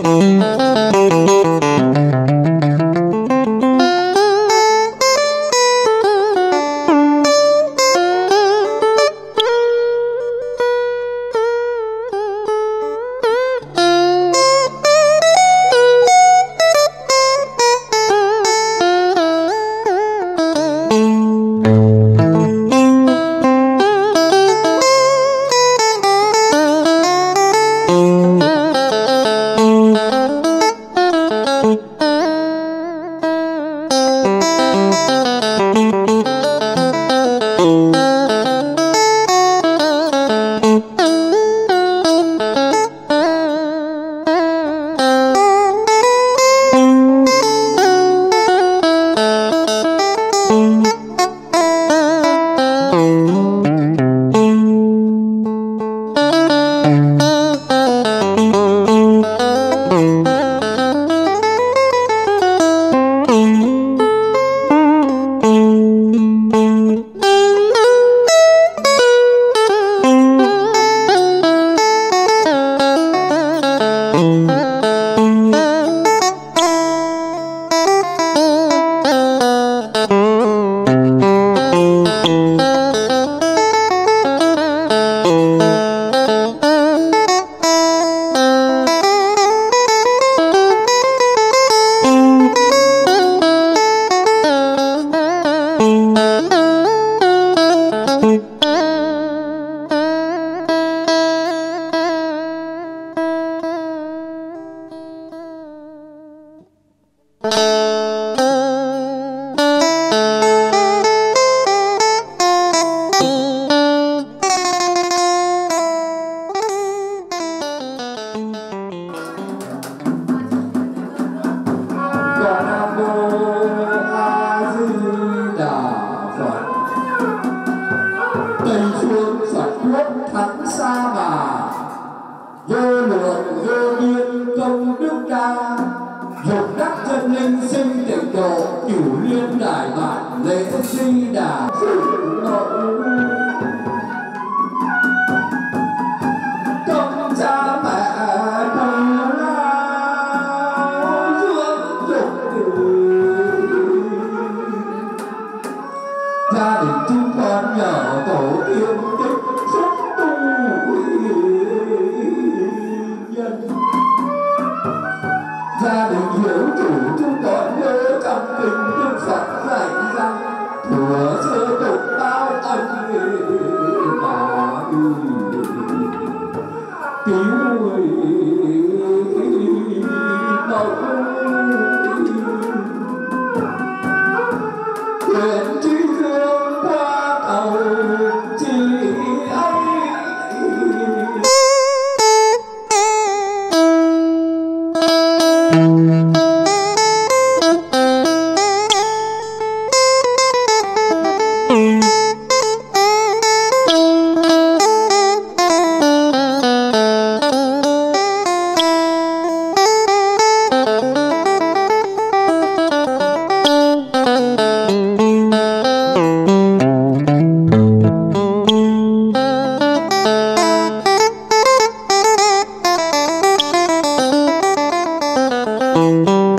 Thank you.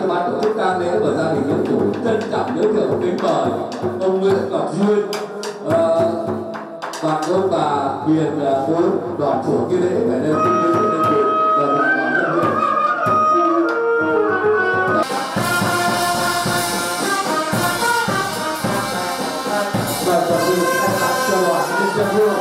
cho ban tổ chức tang lễ và gia đình những chủ trân trọng giới thiệu kính mời ông Nguyễn Ngọc Duyên, uh, đoàn ông bà Hiền bốn uh, đoàn chủ nghi lễ về đây kính viếng đơn vị và đoàn đoàn nhân viên. Và đoàn viên thay mặt cho đoàn nhân dân hương.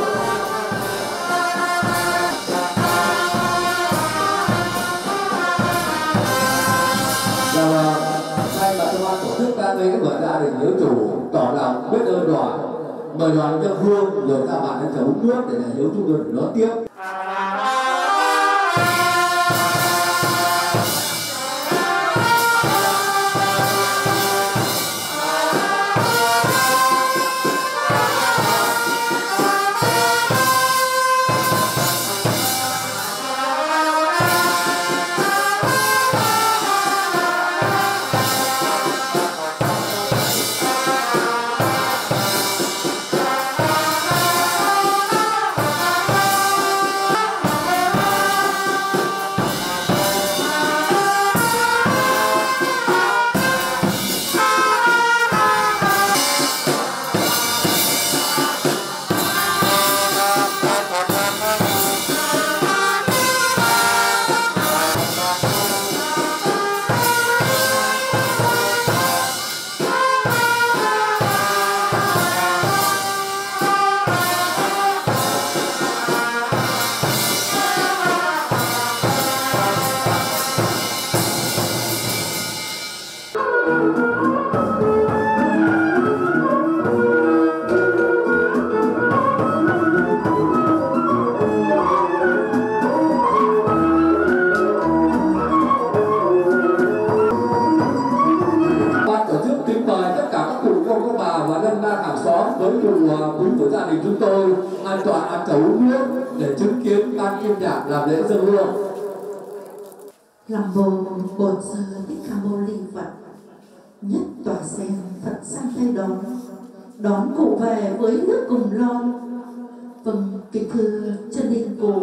Thay mặt cho ban tổ chức tang lễ và gia đình hiếu chủ tỏ lòng biết ơn đoàn, mời đoàn dân hương rồi ra bàn đến uống nước để hiếu chúng tôi đón tiếp. Chúng tôi an toàn ăn chầu uống nước để chứng kiến ban kim nhạc làm lễ dâng hương. Làm bồ bổn sơ thích ca mâu ni Phật, nhất tòa sen Phật sang tay đón, đón cụ về với nước cùng lon. Vâng, kính thưa chân linh cụ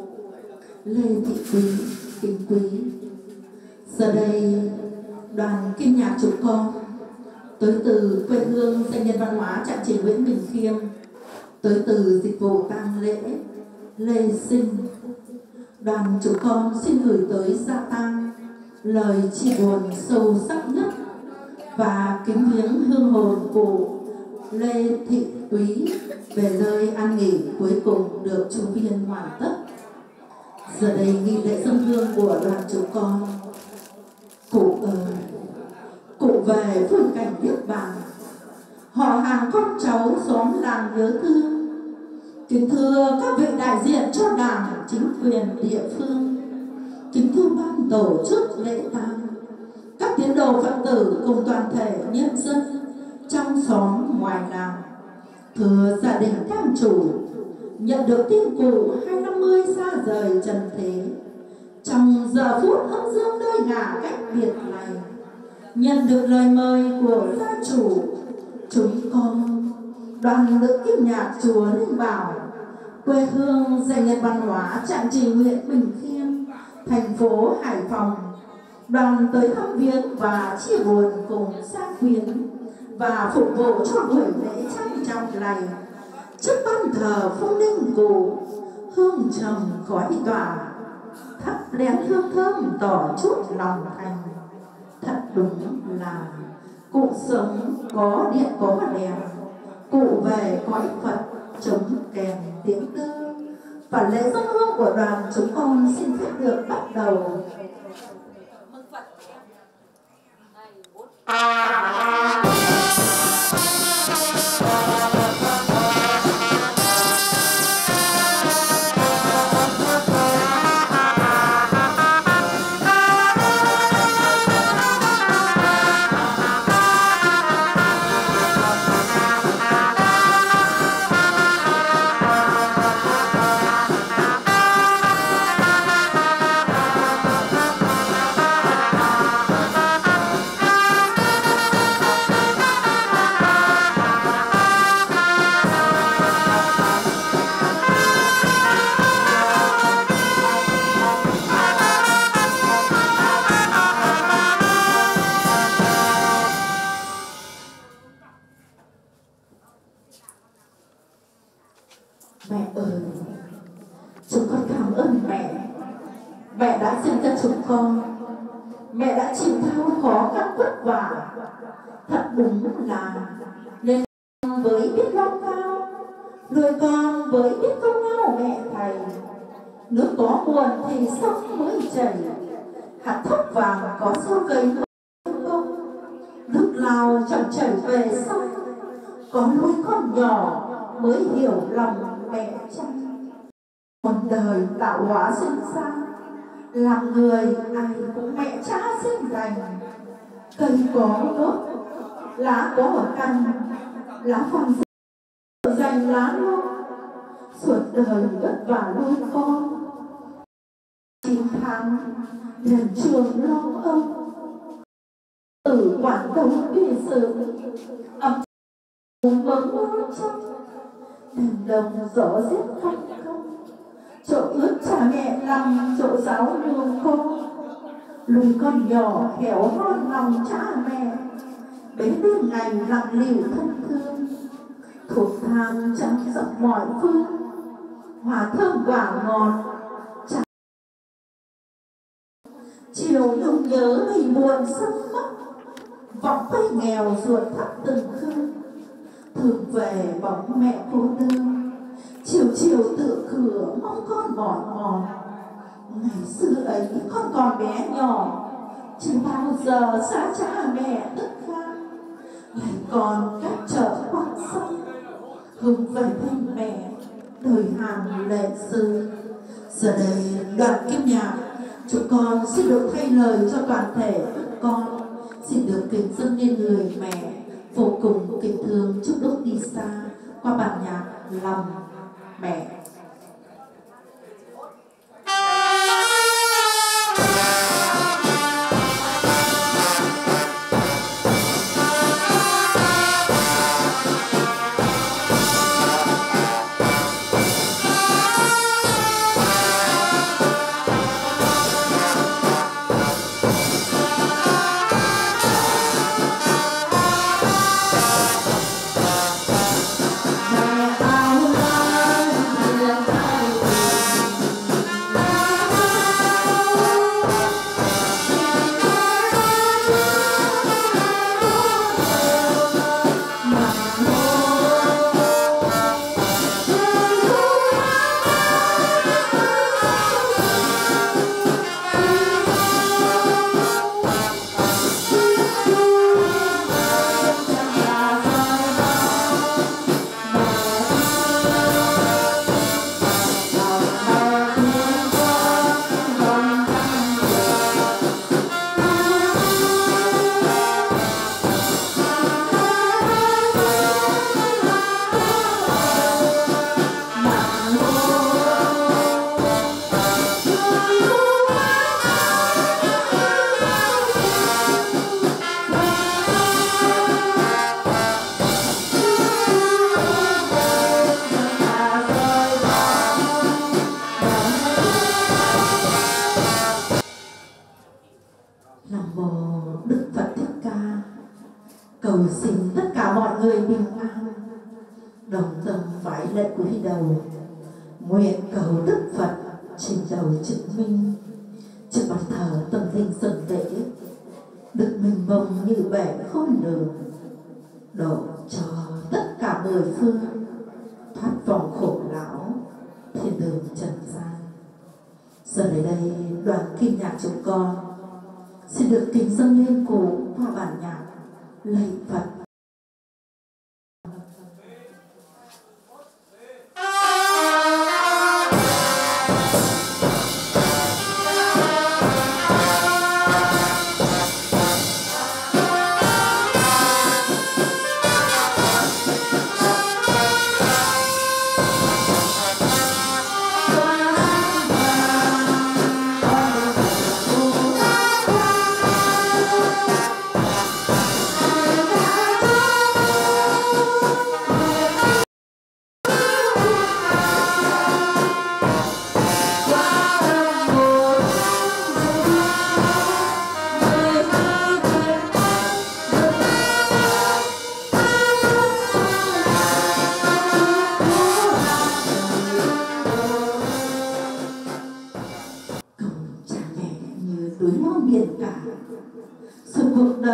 Lê Thị Quý, kính quý. Giờ đây đoàn kim nhạc chúng con tới từ quê hương danh nhân văn hóa Trạng Trình Nguyễn Bình Khiêm, tới từ dịch vụ tang lễ Lê Sinh, đoàn chúng con xin gửi tới gia tang lời chia buồn sâu sắc nhất và kính viếng hương hồn cụ Lê Thị Quý về nơi an nghỉ cuối cùng được chú viên hoàn tất. Giờ đây nghi lễ dâng hương của đoàn chúng con. Cụ ơi, cụ về phương cảnh niết bàn, họ hàng con cháu xóm làng nhớ thương. Kính thưa các vị đại diện cho đảng, chính quyền địa phương, kính thưa ban tổ chức lễ tang, các tín đồ Phật tử cùng toàn thể nhân dân trong xóm ngoài làng. Thưa gia đình tang chủ, nhận được tin cụ hai năm mươi xa rời trần thế, trong giờ phút âm dương đôi ngả cách biệt này, nhận được lời mời của gia chủ, chúng con đoàn nữ kim nhạc chùa Linh Bảo, quê hương danh nhân văn hóa Trạng Trình huyện Bình Khiêm, thành phố Hải Phòng, đoàn tới thăm viếng và chia buồn cùng gia quyến và phục vụ cho buổi lễ trang trọng này. Trước ban thờ phong linh cụ, hương trầm khói tỏa, thắp nén hương thơm tỏ chút lòng thành. Thật đúng là cụ sống có điện có đèn, cụ về cõi Phật chống kèn tiếng tư. Và lễ dâng hương của đoàn chúng con xin phép được bắt đầu. Mẹ ơi, chúng con cảm ơn mẹ. Mẹ đã sinh ra chúng con, mẹ đã chịu thao khó khăn vất vả. Thật đúng là nên với biết lo cao, nuôi con với biết công lao mẹ thầy. Nước có nguồn thì sông mới chảy, hạt thóc vàng có sâu cây công. Nước lao chẳng chảy về sông, có nuôi con nhỏ mới hiểu lòng mẹ cha. Một đời tạo hóa sinh ra, làm người ai cũng mẹ cha sinh thành. Cây có gốc, lá có ở cành, lá vàng dành lá non. Suốt đời vất vả nuôi con, chín tháng đến trường lo âu. Tử quản đông vì sự ấm mớm mưa trong, đèn đồng gió rét khanh không. Chỗ ướt cha mẹ nằm, chỗ giáo đường con. Lùi con nhỏ khéo hon lòng cha mẹ, bế đêm ngày lặng lìu thân thương. Thuộc thang chăm sóc mọi phương, hòa thơm quả ngọt cha. Chiều nhung nhớ ngày buồn sân mắt, vọng tay nghèo ruột thắt từng cơn. Thường về bóng mẹ cô đơn, chiều chiều tự cửa mong con mỏi mòn. Ngày xưa ấy con còn bé nhỏ, chưa bao giờ xa cha mẹ tất cả. Lại còn cách chợ qua sông, hướng về bên mẹ đời hàng lệ sư. Giờ đây đoàn Kim Nhạc chúng con xin được thay lời cho toàn thể các con, xin được kính dâng lên người mẹ vô cùng kính thương chúc lúc đi xa qua bản nhạc Lòng Mẹ. Cầu xin tất cả mọi người bình an, đồng tâm phải lệ cúi đầu, nguyện cầu Đức Phật trên đầu chứng minh. Trước bàn thờ tâm linh dần lễ, được mình mông như bể khôn lường, đổ cho tất cả mười phương thoát vòng khổ lão thiên đường trần gian. Giờ đến đây đoàn Kim Nhạc chúng con xin được kính dâng lên cụ qua bản nhạc lạy Phật. Bye.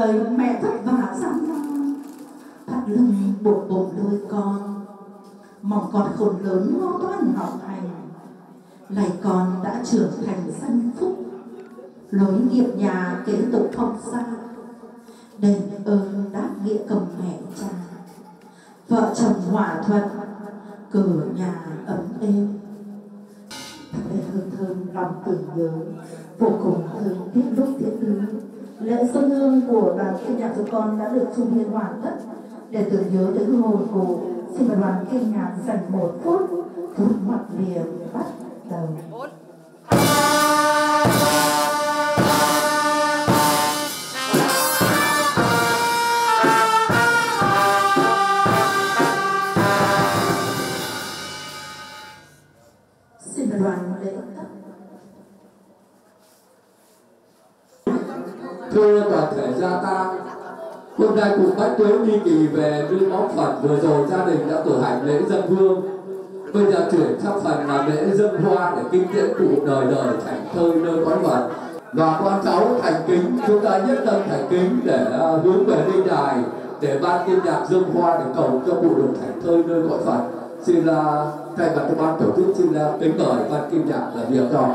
đời mẹ vất vả lắm, thắt lưng buộc bụng nuôi con, mong con khôn lớn lo toan học hành, lại con đã trưởng thành sanh phúc, lối nghiệp nhà kế tục phong sa, đền ơn đáp nghĩa công mẹ cha, vợ chồng hòa thuận, cửa nhà ấm êm. Thật đẹp hương thơm lòng tưởng nhớ, vô cùng thơm tiết lúc tiết tứ. Lễ xuân hương của đoàn Kim Nhạc chúng con đã được trung hiến hoàn tất. Để tưởng nhớ tới hương hồn cụ, xin mời đoàn Kim Nhạc dành một phút phút mặc niệm bắt đầu. Xin mời đoàn lễ tắt. Thưa toàn thể gia tang, hôm nay cụ Bách Tuế Ni Kỳ về đưa món Phật, vừa rồi gia đình đã cử hành lễ dâng hương. Bây giờ chuyển sang phần là lễ dâng hoa để kinh tiễn cụ đời đời thảnh thơi nơi cõi Phật. Và con cháu thành kính, chúng ta nhất tâm thành kính để uh, hướng về linh đài để ban Kim Nhạc dâng hoa để cầu cho cụ được thảnh thơi nơi cõi Phật. Xin là uh, thay mặt cho ban tổ chức xin là uh, kính mời ban Kim Nhạc làm việc rồi.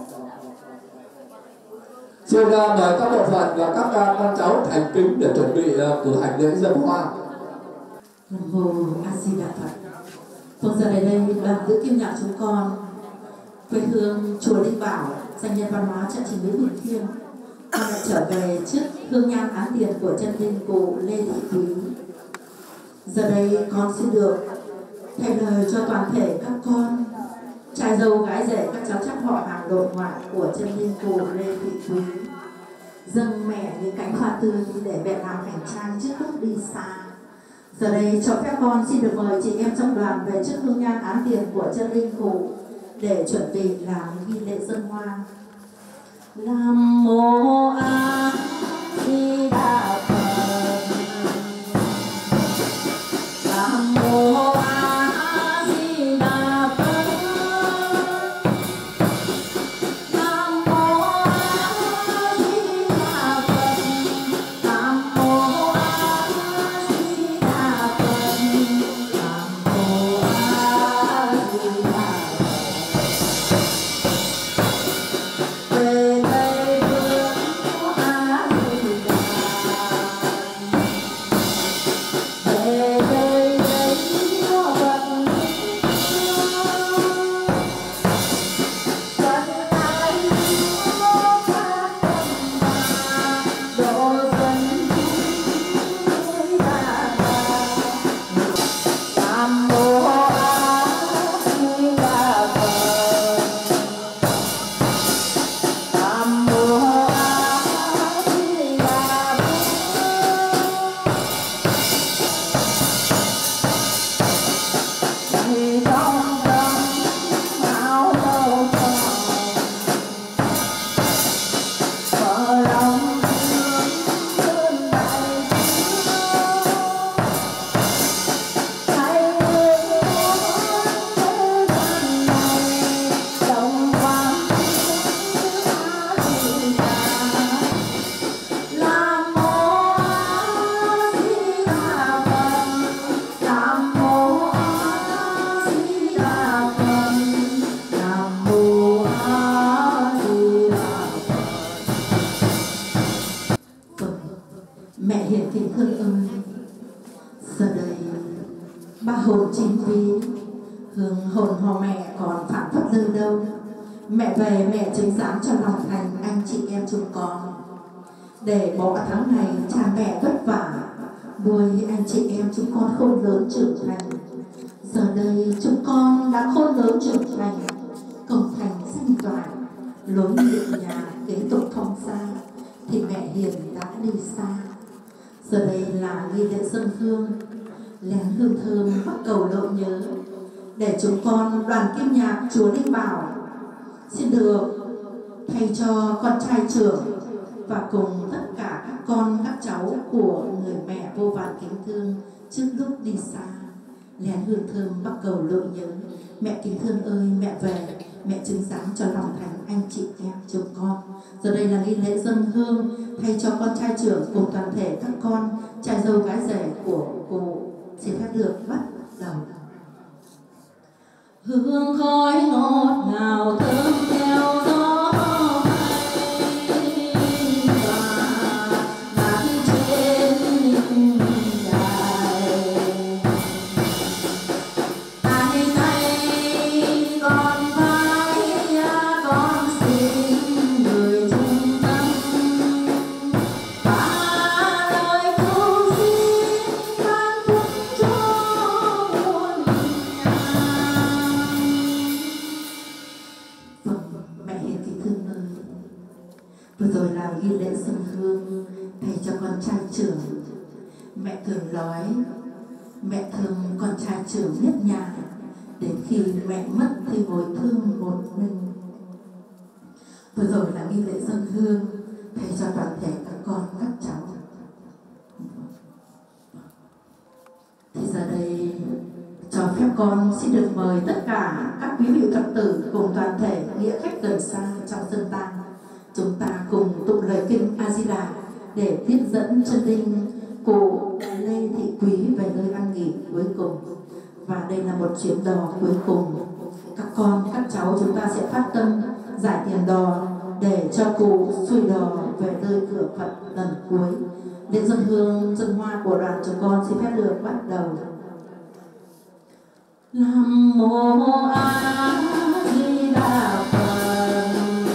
Xin ra mời các bộ phận và các con cháu thành kính để chuẩn bị uh, cử hành lễ dâng hoa. Nam mô A Di Đà Phật. Vâng, giờ này đây đoàn nữ Kim Nhạc chúng con quê hương chùa Linh Bảo, danh nhân văn hóa chợ Trình Nguyễn Bình Thiên, con lại trở về trước hương nhang án tiền của chân linh cụ Lê Thị Quý. Giờ đây con xin được thay lời cho toàn thể các con, trai dâu gái rể, các cháu chắc họ hàng đội ngoại của chân linh cụ Lê Thị Quý, dâng mẹ những cánh hoa tươi để mẹ làm hành trang trước lúc đi xa. Giờ đây cho phép con xin được mời chị em trong đoàn về trước hương nhang án tiền của chân linh cụ để chuẩn bị làm nghi lễ dâng hoa. Nam mô A Di Đà Phật. Nam mô A Di Đà Phật. Nam mô A Di Đà Phật. Nam mô A Di Đà Phật. Nam mô A Di Đà Phật. Về Tây Phương A Di Đà. Về đây đây có Phật. Phật ai có phát tâm mà độ dân chúng ta. Nam mô A Di Đà Phật. Nam mô A Di Đà Phật. Vì trong tâm áo đâu còn mở lòng thương thương đại chúng, hãy người muốn thế gian này đồng vang A Di Đà. Nam mô A Di Đà Phật. Nam mô A Di Đà Phật. Nam mô A Di Đà Phật. Vâng, mẹ hiền kính thương ơi, giờ đây ba hồn chín vía, hương hồn hò mẹ còn phảng phất nơi đâu. Mẹ về mẹ chứng giám cho lòng thành anh chị em chúng con, để bỏ tháng này cha mẹ vất vả nuôi anh chị em chúng con khôn lớn trưởng thành. Giờ đây chúng con đã khôn lớn trưởng thành, công thành danh toại, lối nghiệp nhà kế tục phong sa, thì mẹ hiền đã đi xa. Giờ đây là nghi lễ dâng hương, lén hương thơm bắt cầu lộ nhớ, để chúng con đoàn Kim Nhạc chùa Linh Bảo xin được thay cho con trai trưởng và cùng tất cả các con các cháu của người mẹ vô vàn kính thương trước lúc đi xa, lén hương thơm bắt cầu lộ nhớ. Mẹ kính thương ơi, mẹ về mẹ chứng giám cho lòng thành anh chị em chồng con. Giờ đây là nghi lễ dâng hương thay cho con trai trưởng cùng toàn thể các con trai dâu gái rể của cụ. Xin phép được bắt đầu. Hương khói ngọt ngào thơm theo gió nghi lễ dâng hương thầy cho con trai trưởng. Mẹ thường nói mẹ thương con trai trưởng nhất nhà, đến khi mẹ mất thì ngồi thương một mình. Vừa rồi là nghi lễ dâng hương thầy cho toàn thể các con các cháu. Thì giờ đây cho phép con xin được mời tất cả các quý vị Phật tử cùng toàn thể nghĩa khách gần xa trong sân tang, chúng ta cùng tụng lời kinh A Di Đà để tiếp dẫn chân linh cụ Lê Thị Quý về nơi an nghỉ cuối cùng. Và đây là một chuyến đò cuối cùng. Các con, các cháu chúng ta sẽ phát tâm giải tiền đò để cho cụ xuôi đò về nơi cửa Phật lần cuối. Lễ dân hương dân hoa của đoàn chúng con xin phép được bắt đầu. Nam mô A Di Đà Phật.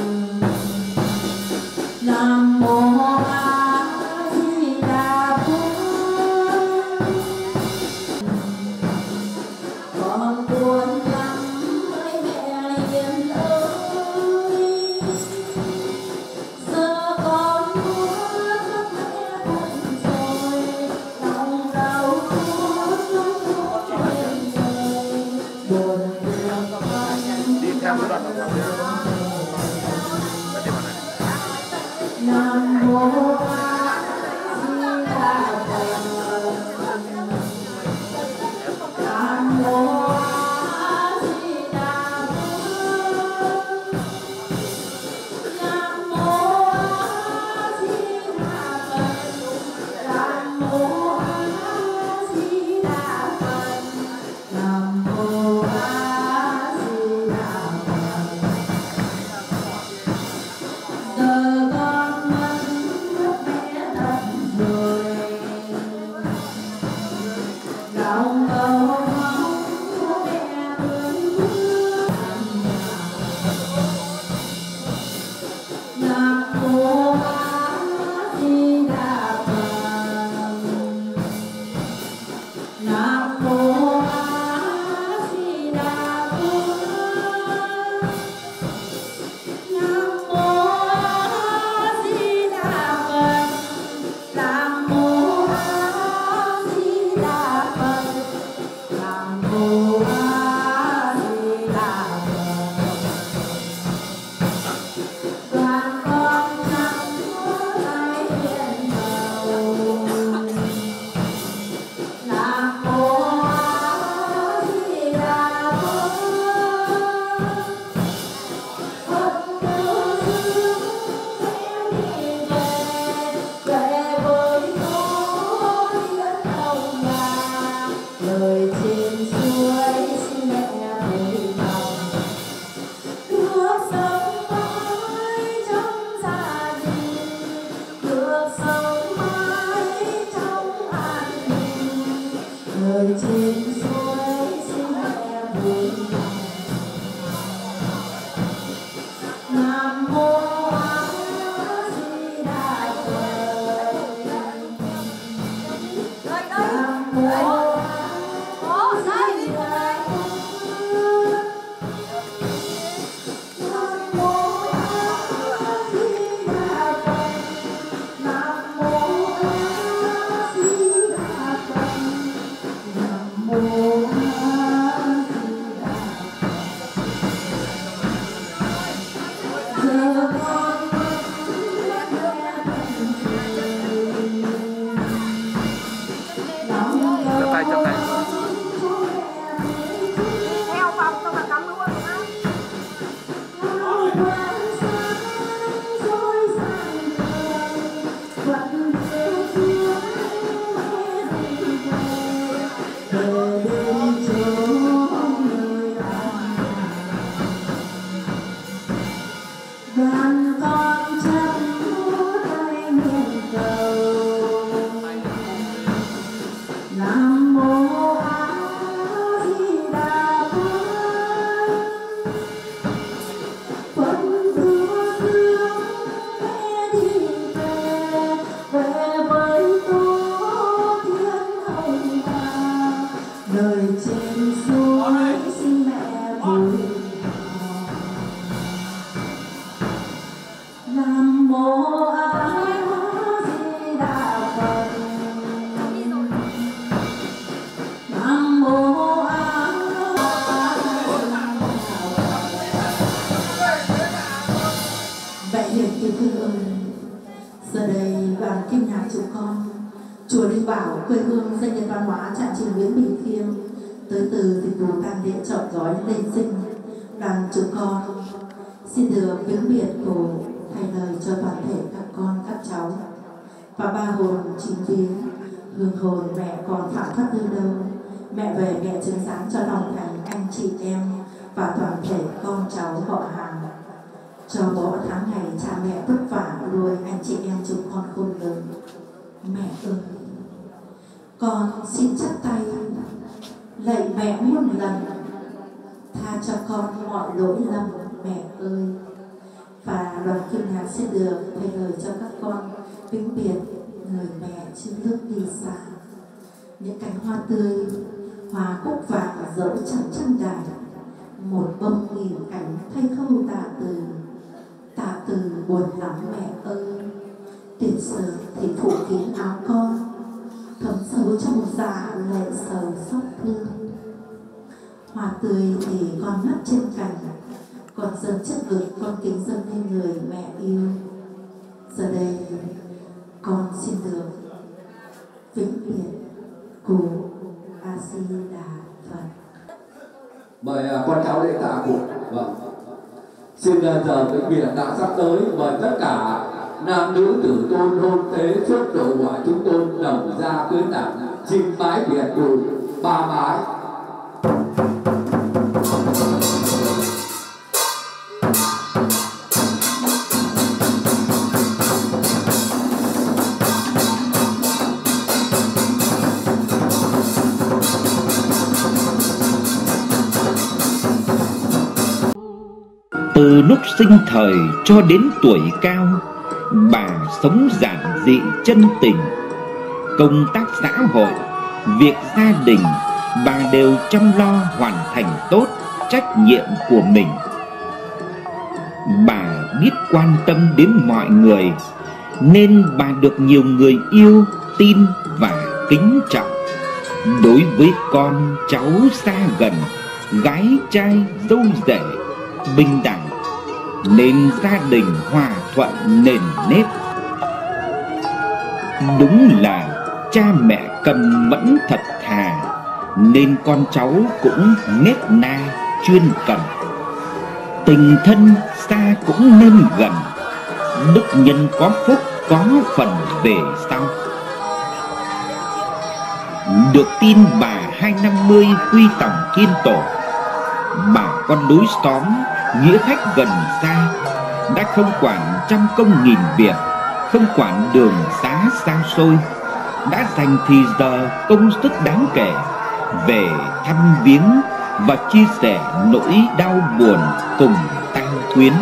Nam mô A Di Đà Phật. Con buồn lắm với mẹ hiền ơi, giờ con muốn mất mẹ buồn rồi, lòng đau khổ lắm thôi buồn đi theo cái đoạn đó. Nam mô A Di Đà Phật. Nam mô A Di Đà Phật. Nam mô A Di Đà Phật. Nam mô A Di Đà Phật. Nam mô A Di Đà Phật. Giờ con mất mẹ thật rồi, lòng cầu mong của mẹ thương thương. Nam mô A Di Đà Phật. Nam mô A Di Đà Phật. Nam mô A Di Đà Phật. Nam mô A Di Đà Phật. Nam mô A Di Đà Phật. Đoàn con nắm tay hiền đầu. Nam mô A Di Đà Phật. Phật tử dưng theo đi về, về với con đất ông bà. Lời trên suối xin mẹ vui lòng, được sống mãi trong gia đình, được sống mãi trong an ninh. Lời trên suối xin mẹ vui lòng. Nam mô A Di Đà Phật. Nam mô A Di Đà Phật. Nam mô A Di Đà Phật. Nam mô A Di Đà Phật. Nam mô A Di Đà trên suối xin mẹ vui Nam mô A Di Đà Phật Nam mô A Vậy hiền yêu thương ơi, giờ đây đoàn kim nhạc chúng con chùa Linh Bảo quê hương danh nhân văn hóa Trạng Trình Nguyễn Bình Khiêm tới từ dịch vụ tang điện chọn gói lên sinh, đoàn chúng con xin được vĩnh biệt cổ thay lời cho toàn thể các con các cháu và ba hồn chính viếng hương hồn mẹ còn phạm thất nơi đâu, mẹ về mẹ chứng sáng cho lòng thành anh chị em và toàn thể con cháu họ hàng, cho bỏ tháng ngày cha mẹ vất vả nuôi anh chị em chúng con khôn lớn. Mẹ ơi, con xin chắp tay lạy mẹ muôn lần, tha cho con mọi lỗi lầm mẹ ơi. Và đoàn kim nhạc sẽ được thay lời cho các con vĩnh biệt người mẹ trên nước đi xa. Những cánh hoa tươi, hoa cúc vàng dẫu chẳng trăm đài, một bông nghìn cánh thay khâu tạ từ, tạ từ buồn lắm mẹ ơi. Tiền sớm thì phủ kín áo con, thấm sâu trong một dạ lệ sầu xót thương. Hoa tươi thì con nấp trên cành, còn dâng chất ngực con kính dâng lên người mẹ yêu. Giờ đây con xin được vĩnh biệt cụ A Di Đà Phật. Mời con cháu lễ tạ cụ. Vâng. Xin giờ vĩnh biệt đã sắp tới, mời tất cả nam nữ tử tôn hôn tế chúc độ quả chúng tôn đồng gia cưới tặng xin bái biệt cụ ba bái. Từ lúc sinh thời cho đến tuổi cao, bà sống giản dị chân tình. Công tác xã hội, việc gia đình, bà đều chăm lo hoàn thành tốt trách nhiệm của mình. Bà biết quan tâm đến mọi người, nên bà được nhiều người yêu, tin và kính trọng. Đối với con cháu xa gần, gái trai dâu rể, bình đẳng, nên gia đình hòa thuận nền nếp. Đúng là cha mẹ cần mẫn thật thà, nên con cháu cũng nết na chuyên cần. Tình thân xa cũng nên gần, đức nhân có phúc có phần về sau. Được tin bà hai năm mươi quy tòng kiên tổ, bà con đối xóm nghĩa khách gần xa, đã không quản trăm công nghìn việc, không quản đường xá xa xôi, đã dành thì giờ công sức đáng kể về thăm viếng và chia sẻ nỗi đau buồn cùng tang quyến.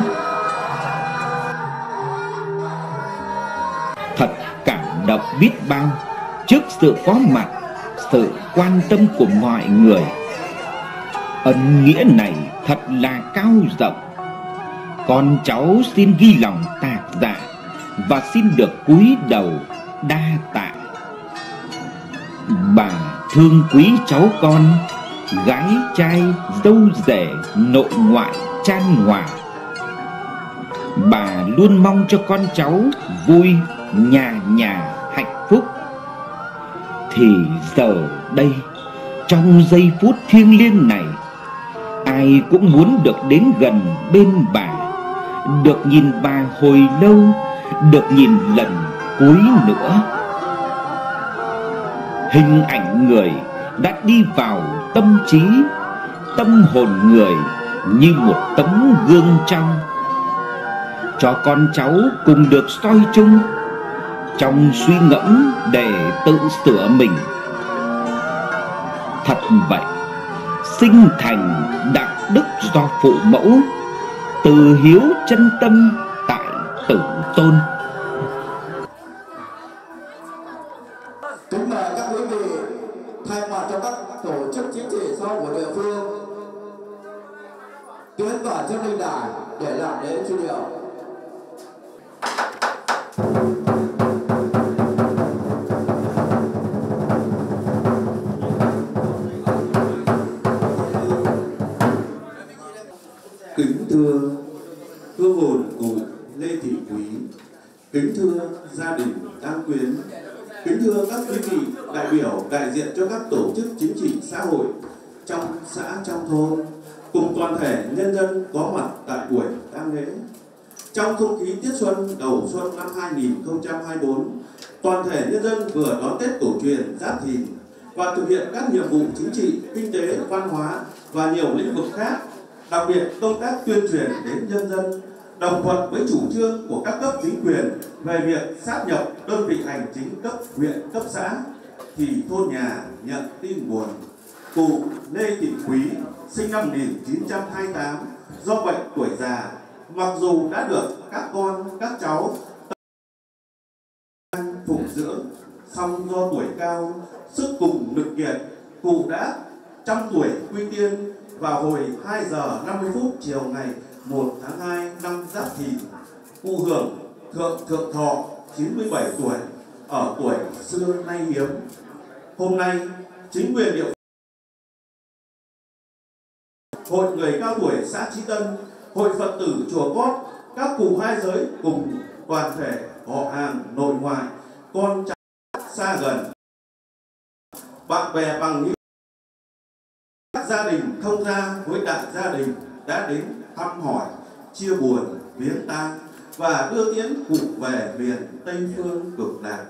Thật cảm động biết bao trước sự có mặt, sự quan tâm của mọi người. Ân nghĩa này thật là cao rộng. Con cháu xin ghi lòng tạc dạ và xin được cúi đầu đa tạ. Bà thương quý cháu con, gái trai dâu rể nội ngoại chan hòa. Bà luôn mong cho con cháu vui, nhà nhà hạnh phúc. Thì giờ đây, trong giây phút thiêng liêng này, ai cũng muốn được đến gần bên bà, được nhìn bà hồi lâu, được nhìn lần cuối nữa. Hình ảnh người đã đi vào tâm trí, tâm hồn người như một tấm gương trong, cho con cháu cùng được soi chung trong suy ngẫm để tự sửa mình. Thật vậy, sinh thành đạo đức do phụ mẫu, từ hiếu chân tâm tại tử tôn. Kính mời các quý vị thay mặt cho các tổ chức chính trị sau của địa phương tiến vào trên linh đài để làm lễ truy điệu. Kính thưa hương hồn cụ Lê Thị Quý, kính thưa gia đình tang quyến, kính thưa các quý vị đại biểu đại diện cho các tổ chức chính trị xã hội trong xã, trong thôn, cùng toàn thể nhân dân có mặt tại buổi tang lễ. Trong không khí tiết xuân đầu xuân năm hai nghìn không trăm hai mươi tư, toàn thể nhân dân vừa đón Tết cổ truyền Giáp Thìn và thực hiện các nhiệm vụ chính trị, kinh tế, văn hóa và nhiều lĩnh vực khác. Đặc biệt công tác tuyên truyền đến nhân dân, đồng thuận với chủ trương của các cấp chính quyền về việc sáp nhập đơn vị hành chính cấp huyện, cấp xã, thì thôn nhà nhận tin buồn cụ Lê Thị Quý sinh năm một nghìn chín trăm hai mươi tám do bệnh tuổi già, mặc dù đã được các con, các cháu phụng dưỡng, song do tuổi cao, sức cùng lực kiệt, cụ đã trăm tuổi quy tiên vào hồi hai giờ năm mươi phút chiều ngày một tháng hai năm Giáp Thìn. Cụ hưởng thượng thượng thọ chín mươi bảy tuổi, ở tuổi xưa nay hiếm. Hôm nay, chính quyền địa phương, Hội người cao tuổi xã Chí Tân, Hội Phật tử chùa Cót, các cụ hai giới cùng toàn thể họ hàng nội ngoại, con cháu xa gần, bạn bè bằng hữu, các gia đình thông gia với đại gia đình đã đến thăm hỏi, chia buồn, viếng tang và đưa tiễn cụ về miền Tây Phương cực lạc.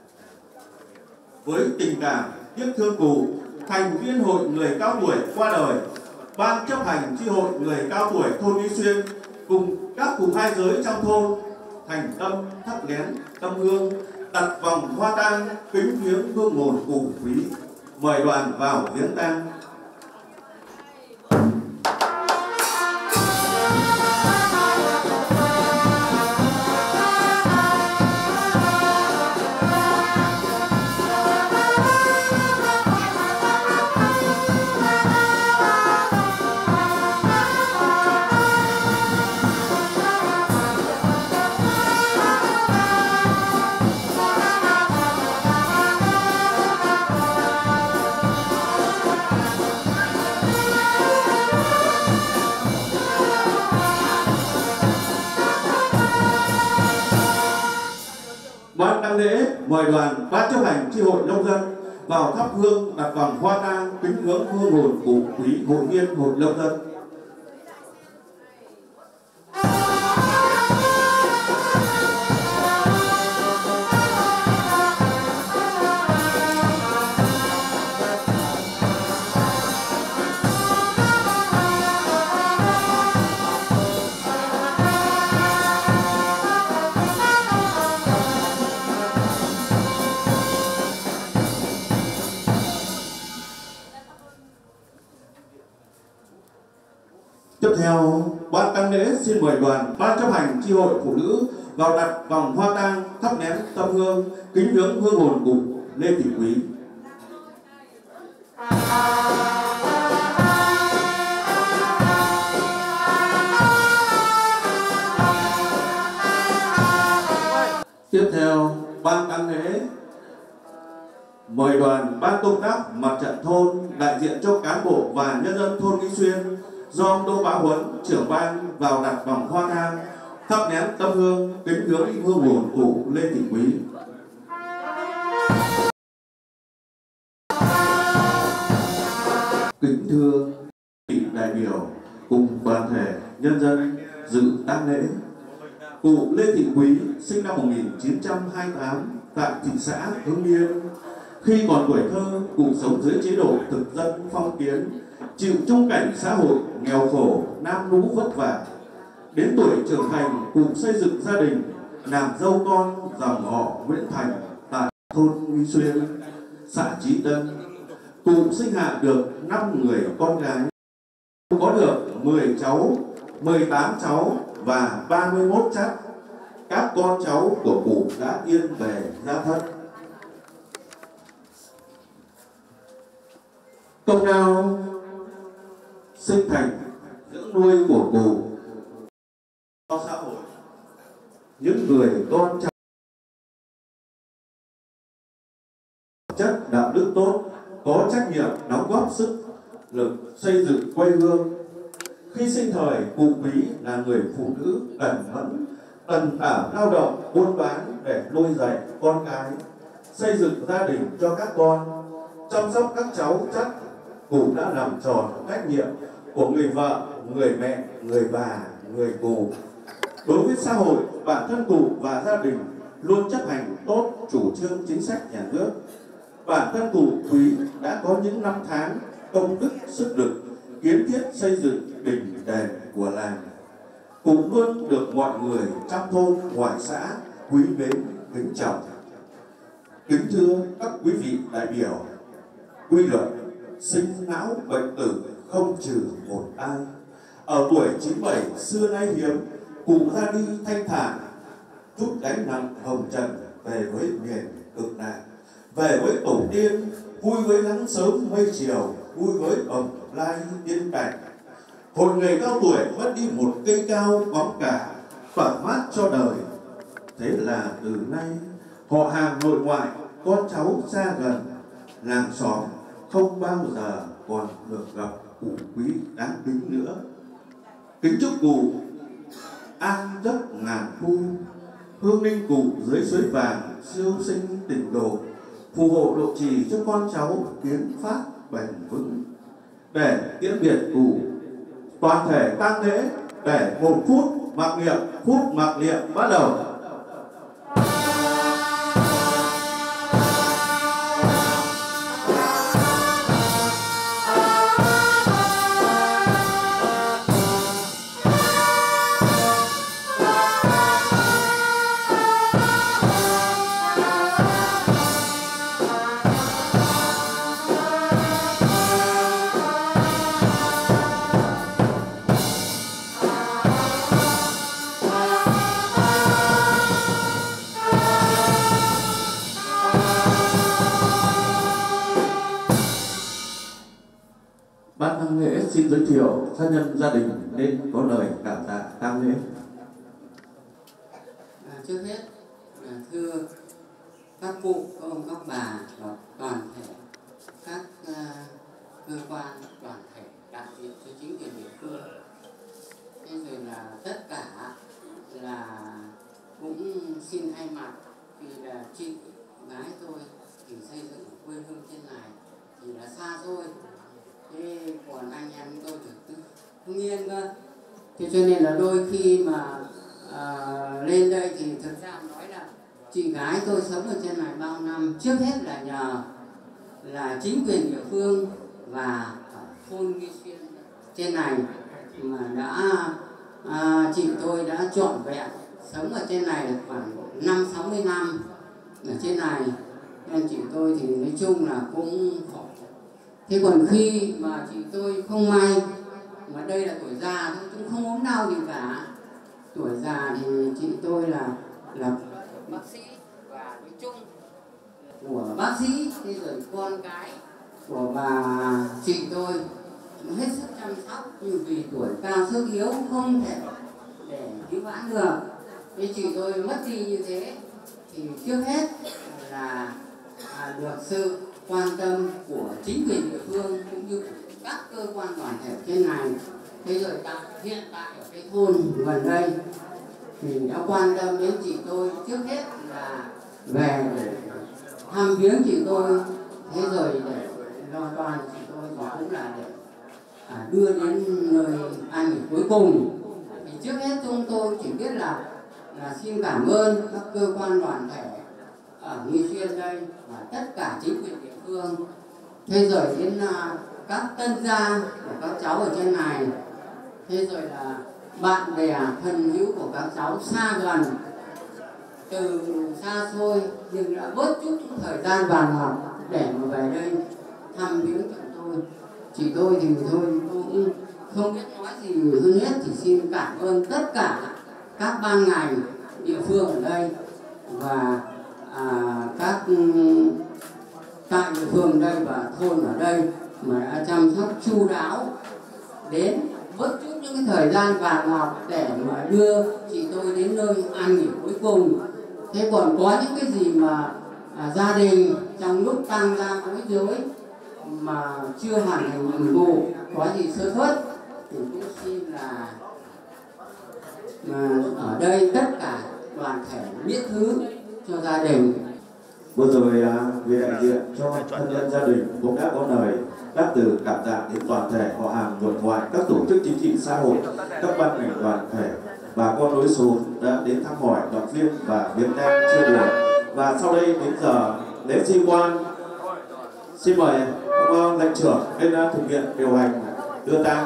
Với tình cảm tiếc thương cụ, thành viên hội người cao tuổi qua đời, ban chấp hành chi hội người cao tuổi thôn Nghi Xuyên cùng các cụ hai giới trong thôn thành tâm thắp nén tâm hương, đặt vòng hoa tang kính viếng hương hồn cụ Quý. Mời đoàn vào viếng tang. Ban tang lễ mời đoàn ban chấp hành chi hội nông dân vào thắp hương, đặt vòng hoa tang kính hướng hương hồn cụ Quý, hội viên hội nông dân. Tiếp theo, ban tang lễ xin mời đoàn ban chấp hành chi hội phụ nữ vào đặt vòng hoa tang thắp nén tâm hương kính viếng hương hồn cụ Lê Thị Quý. Tiếp theo, ban tang lễ mời đoàn ban công tác mặt trận thôn đại diện cho cán bộ và nhân dân thôn Nghi Xuyên do ông Đỗ Bá Huấn, trưởng ban vào đặt vòng hoa tang thắp nén tâm hương kính viếng hương hồn cụ Lê Thị Quý. Kính thưa vị đại biểu cùng toàn thể nhân dân dự tang lễ, cụ Lê Thị Quý sinh năm một nghìn chín trăm hai mươi tám tại thị xã Hưng Yên. Khi còn tuổi thơ, cụ sống dưới chế độ thực dân phong kiến, chịu chung cảnh xã hội nghèo khổ, nam nữ vất vả. Đến tuổi trưởng thành, cụ xây dựng gia đình, làm dâu con dòng họ Nguyễn Thành tại thôn Nghi Xuyên, xã Chí Tân. Cụ sinh hạ được năm người con gái, có được mười cháu, mười tám cháu và ba mươi mốt chắt. Các con cháu của cụ đã yên về gia thất. Công lao sinh thành dưỡng nuôi của cụ cho xã hội. Những người con cháu chất đạo đức tốt, có trách nhiệm đóng góp sức lực xây dựng quê hương. Khi sinh thời, cụ Quý là người phụ nữ cẩn mẫn, tần tảo lao động buôn bán để nuôi dạy con cái, xây dựng gia đình cho các con, chăm sóc các cháu chắc. Cụ đã làm tròn trách nhiệm của người vợ, người mẹ, người bà, người cụ. Đối với xã hội, bản thân cụ và gia đình luôn chấp hành tốt chủ trương chính sách nhà nước. Bản thân cụ Quý đã có những năm tháng công đức sức lực kiến thiết xây dựng đình đền của làng. Cụ luôn được mọi người trong thôn ngoại xã quý mến kính trọng. Kính thưa các quý vị đại biểu, quy luật sinh não bệnh tử không trừ một ai. Ở tuổi chín mươi bảy xưa nay hiếm, cụ ra đi thanh thản, chút gánh nặng hồng trần về với miền cực lạc, về với tổ tiên, vui với nắng sớm mây chiều, vui với bồng lai tiên cảnh. Hồn người cao tuổi mất đi một cây cao bóng cả, tỏa mát cho đời. Thế là từ nay họ hàng nội ngoại, con cháu xa gần, làng xóm không bao giờ còn được gặp cụ Quý đáng kính nữa. Kính chúc cụ an giấc ngàn thu, hương linh cụ dưới suối vàng siêu sinh tịnh độ, phù hộ độ trì cho con cháu tiến phát bền vững. Để tiễn biệt cụ, toàn thể tang lễ để một phút mặc niệm, phút mặc niệm bắt đầu. Ban tang lễ xin giới thiệu thân nhân gia đình nên có lời cảm tạ tang lễ. À, trước hết à, thưa các cụ, các ông, các bà và toàn thể các uh, cơ quan đoàn thể đại diện cho chính quyền địa phương, thế rồi là tất cả là cũng xin thay mặt vì là chị gái tôi thì xây dựng quê hương trên này thì là xa xôi. Thế còn anh em tôi từ Hưng Yên cơ. Thế cho nên là đôi khi mà à, lên đây thì thực ra nói là chị gái tôi sống ở trên này bao năm, trước hết là nhờ là chính quyền địa phương và thôn Nghi Xuyên trên này mà đã à, chị tôi đã trọn vẹn sống ở trên này khoảng năm sáu mươi năm ở trên này, nên chị tôi thì nói chung là cũng khổ. Thế còn khi mà chị tôi không may, mà đây là tuổi già thôi, cũng không ốm đau gì cả. Tuổi già thì chị tôi là là bác sĩ và nói chung của bác sĩ, thế rồi con cái của bà chị tôi hết sức chăm sóc, nhưng vì tuổi cao sức yếu không thể để cứu vãn được. Thế chị tôi mất đi như thế thì trước hết là à, được sự quan tâm của chính quyền địa phương cũng như các cơ quan đoàn thể trên này. Thế rồi tại hiện tại ở cái thôn gần đây thì đã quan tâm đến chị tôi, trước hết là về để thăm viếng chị tôi, thế rồi để lo toan chị tôi và cũng là để à, đưa đến nơi an nghỉ cuối cùng. Thì trước hết chúng tôi chỉ biết là là xin cảm ơn các cơ quan đoàn thể ở Nghi Xuyên đây và tất cả chính quyền địa phương, thế rồi đến uh, các tân gia của các cháu ở trên này, thế rồi là bạn bè thân hữu của các cháu xa gần từ xa xôi nhưng đã bớt chút thời gian vàng ngọc để mà về đây thăm viếng chúng tôi. Chị tôi thì thôi tôi cũng không biết nói gì hơn hết, thì xin cảm ơn tất cả các ban ngành địa phương ở đây và à, các tại địa phương đây và thôn ở đây mà đã chăm sóc chu đáo đến vớt chút những cái thời gian vàng ngọc để mà đưa chị tôi đến nơi an nghỉ cuối cùng. Thế còn có những cái gì mà à, gia đình trong lúc tăng ra bối rối mà chưa hoàn thành nhiệm vụ, có gì sơ suất thì cũng xin là mà ở đây tất cả đoàn thể miễn thứ cho gia đình. Vừa rồi à, về đại diện cho thân nhân gia đình cũng đã có lời đáp từ cảm tạ đến toàn thể họ hàng vượt ngoài các tổ chức chính trị xã hội, các ban ngành đoàn thể, bà con đối xóm đã đến thăm hỏi động viên và viếng tang chia buồn. Và sau đây đến giờ lễ di quan, xin mời ông lãnh trưởng lên thực hiện điều hành đưa tang.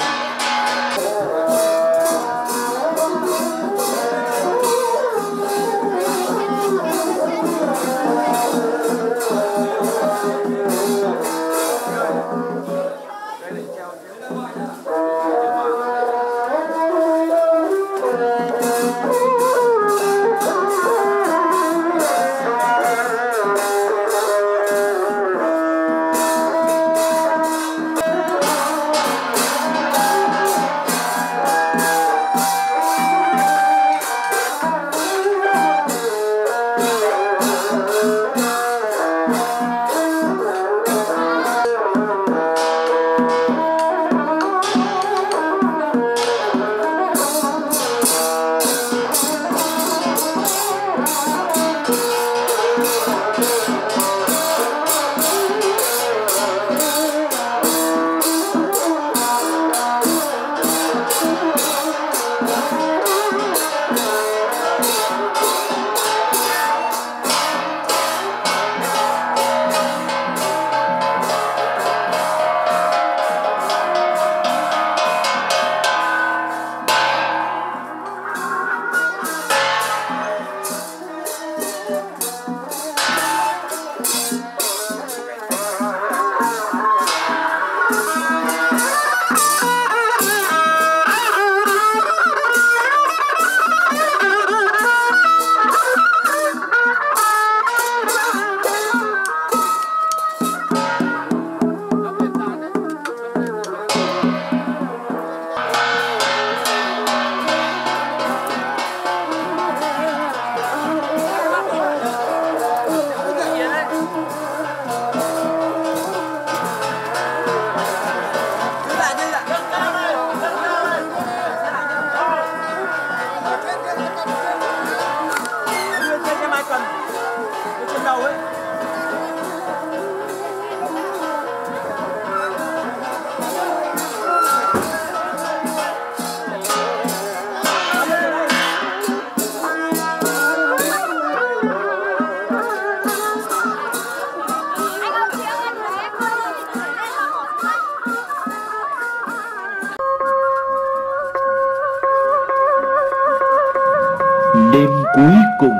Đêm cuối cùng,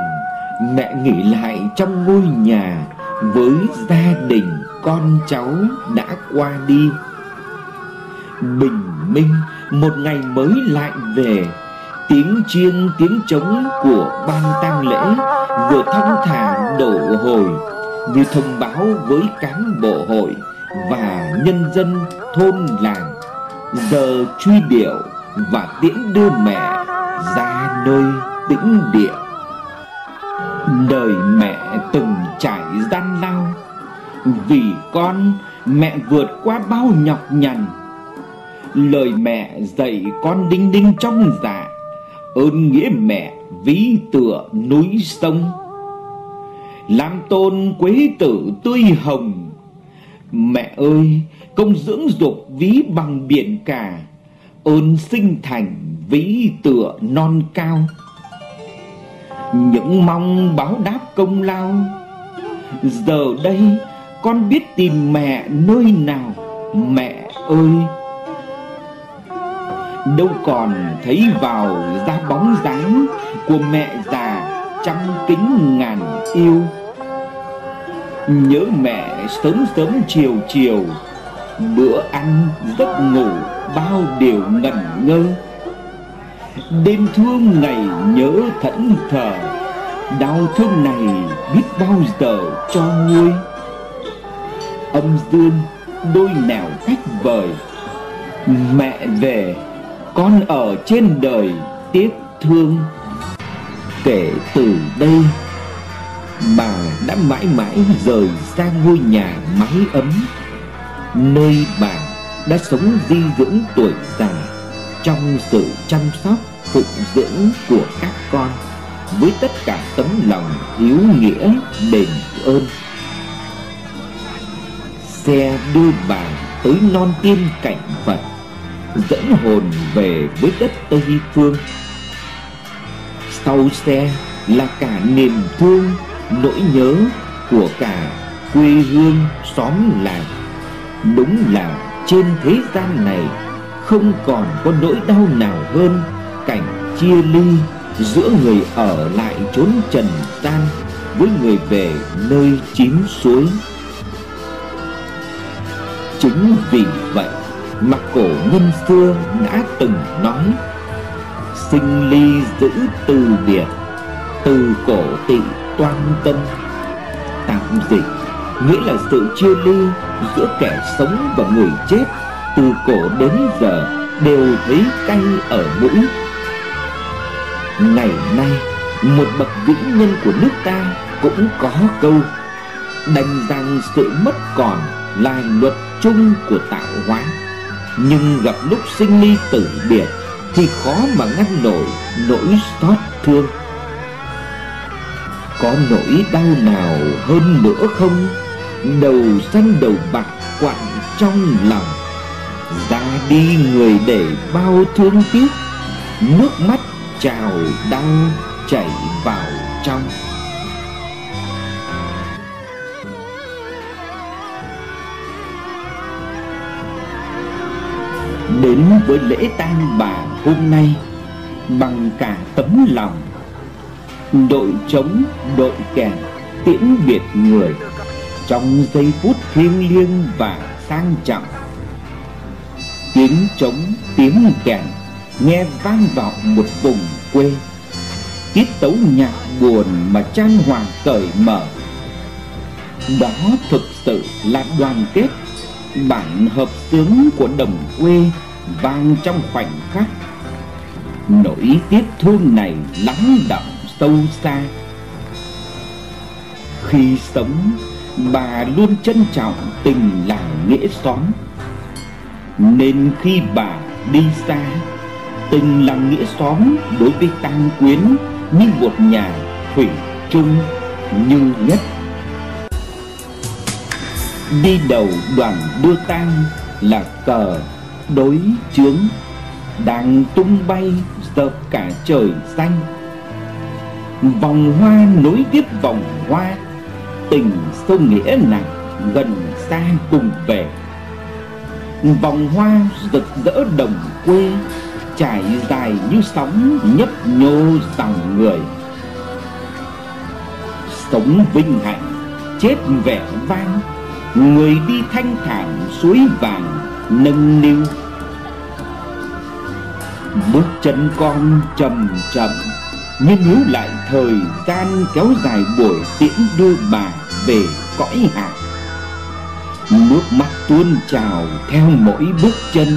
mẹ nghỉ lại trong ngôi nhà với gia đình con cháu đã qua đi. Bình minh, một ngày mới lại về. Tiếng chiêng tiếng trống của ban tang lễ vừa thong thả đổ hồi, như thông báo với cán bộ hội và nhân dân thôn làng. Giờ truy điệu và tiễn đưa mẹ ra nơi tĩnh địa. Đời mẹ từng trải gian lao, vì con mẹ vượt qua bao nhọc nhằn. Lời mẹ dạy con đinh đinh trong dạ, ơn nghĩa mẹ ví tựa núi sông. Làm tôn quế tử tươi hồng, mẹ ơi công dưỡng dục ví bằng biển cả. Ơn sinh thành ví tựa non cao. Những mong báo đáp công lao, giờ đây con biết tìm mẹ nơi nào mẹ ơi. Đâu còn thấy vào ra bóng dáng của mẹ già trăm kính ngàn yêu. Nhớ mẹ sớm sớm chiều chiều, bữa ăn giấc ngủ bao điều ngẩn ngơ. Đêm thương ngày nhớ thẫn thờ, đau thương này biết bao giờ cho nguôi. Âm dương đôi nẻo cách vời, Mẹ về, con ở trên đời tiếc thương. Kể từ đây, bà đã mãi mãi rời xa ngôi nhà mái ấm, nơi bà đã sống di dưỡng tuổi già trong sự chăm sóc phụng dưỡng của các con, với tất cả tấm lòng hiếu nghĩa đền ơn. Xe đưa bà tới non tiên cảnh Phật, dẫn hồn về với đất Tây Phương. Sau xe là cả niềm thương, nỗi nhớ của cả quê hương xóm làng. Đúng là trên thế gian này không còn có nỗi đau nào hơn cảnh chia ly giữa người ở lại chốn trần gian với người về nơi chín suối. Chính vì vậy mà cổ nhân xưa đã từng nói: sinh ly giữ từ biệt, từ cổ tị toan tân. Tạm dịch nghĩa là sự chia ly giữa kẻ sống và người chết từ cổ đến giờ đều thấy cay ở mũi. Ngày nay, một bậc vĩ nhân của nước ta cũng có câu: đành rằng sự mất còn là luật chung của tạo hóa, nhưng gặp lúc sinh ly tử biệt thì khó mà ngăn nổi nỗi xót thương. Có nỗi đau nào hơn nữa không? Đầu xanh đầu bạc quặn trong lòng, ra đi người để bao thương tiếc, nước mắt trào đau chảy vào trong. Đến với lễ tang bà hôm nay bằng cả tấm lòng, đội trống đội kèn tiễn biệt người trong giây phút thiêng liêng và sang trọng. Tiếng trống tiếng kèn nghe vang vọng một vùng quê, tiết tấu nhạc buồn mà chan hòa cởi mở. Đó thực sự là đoàn kết, bản hợp xướng của đồng quê vang trong khoảnh khắc. Nỗi tiếc thương này lắng đọng sâu xa. Khi sống, bà luôn trân trọng tình làng nghĩa xóm, nên khi bà đi xa, tình làng nghĩa xóm đối với tang quyến như một nhà thủy chung như nhất. Đi đầu đoàn đưa tang là cờ đối chướng đang tung bay dợp cả trời xanh. Vòng hoa nối tiếp vòng hoa, tình sâu nghĩa nặng gần xa cùng về. Vòng hoa rực rỡ đồng quê, trải dài như sóng nhấp nhô dòng người. Sống vinh hạnh, chết vẻ vang, người đi thanh thản suối vàng nâng niu. Bước chân con chậm chậm, nhưng níu lại thời gian kéo dài buổi tiễn đưa bà về cõi hạ. Nước mắt tuôn trào theo mỗi bước chân.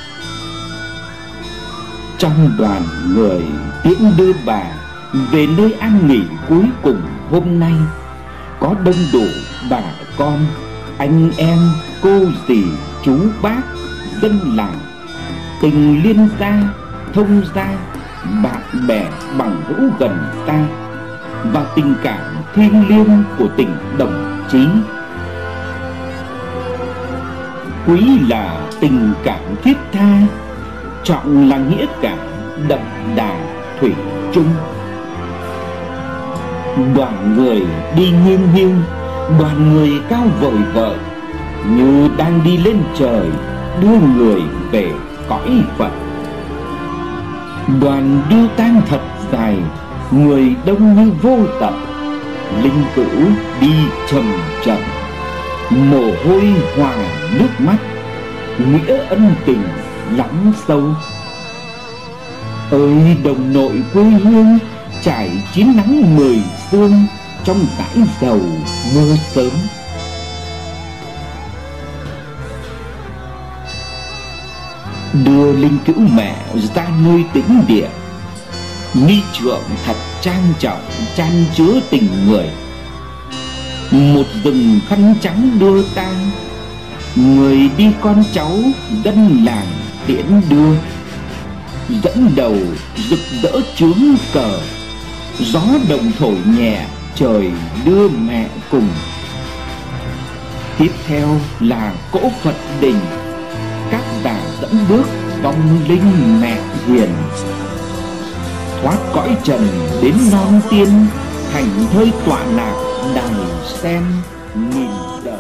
Trong đoàn người tiễn đưa bà về nơi an nghỉ cuối cùng hôm nay, có đông đủ bà con, anh em, cô dì, chú bác, dân làng, tình liên gia, thông gia, bạn bè bằng hữu gần ta, và tình cảm thiêng liêng của tình đồng chí. Quý là tình cảm thiết tha, trọng là nghĩa cảm đậm đà thủy chung. Đoàn người đi nghiêng nghiêng, đoàn người cao vời vợi, như đang đi lên trời đưa người về cõi Phật. Đoàn đưa tang thật dài, người đông như vô tận, linh cữu đi chậm chậm, mồ hôi hòa nước mắt, nghĩa ân tình lắng sâu. Ơi đồng nội quê hương, trải chín nắng mười sương trong dãi dầu mưa sớm. đưa linh cữu mẹ ra nơi tĩnh địa. Nghi trượng thật trang trọng chan chứa tình người. Một rừng khăn trắng đưa tang, người đi con cháu dân làng tiễn đưa. Dẫn đầu rực rỡ chướng cờ, gió động thổi nhẹ trời đưa mẹ cùng. Tiếp theo là cỗ Phật đình, các đà dẫn bước vong linh mẹ hiền. Thoát cõi trần đến non tiên, thành thơi tọa lạc đài sen nghìn đời.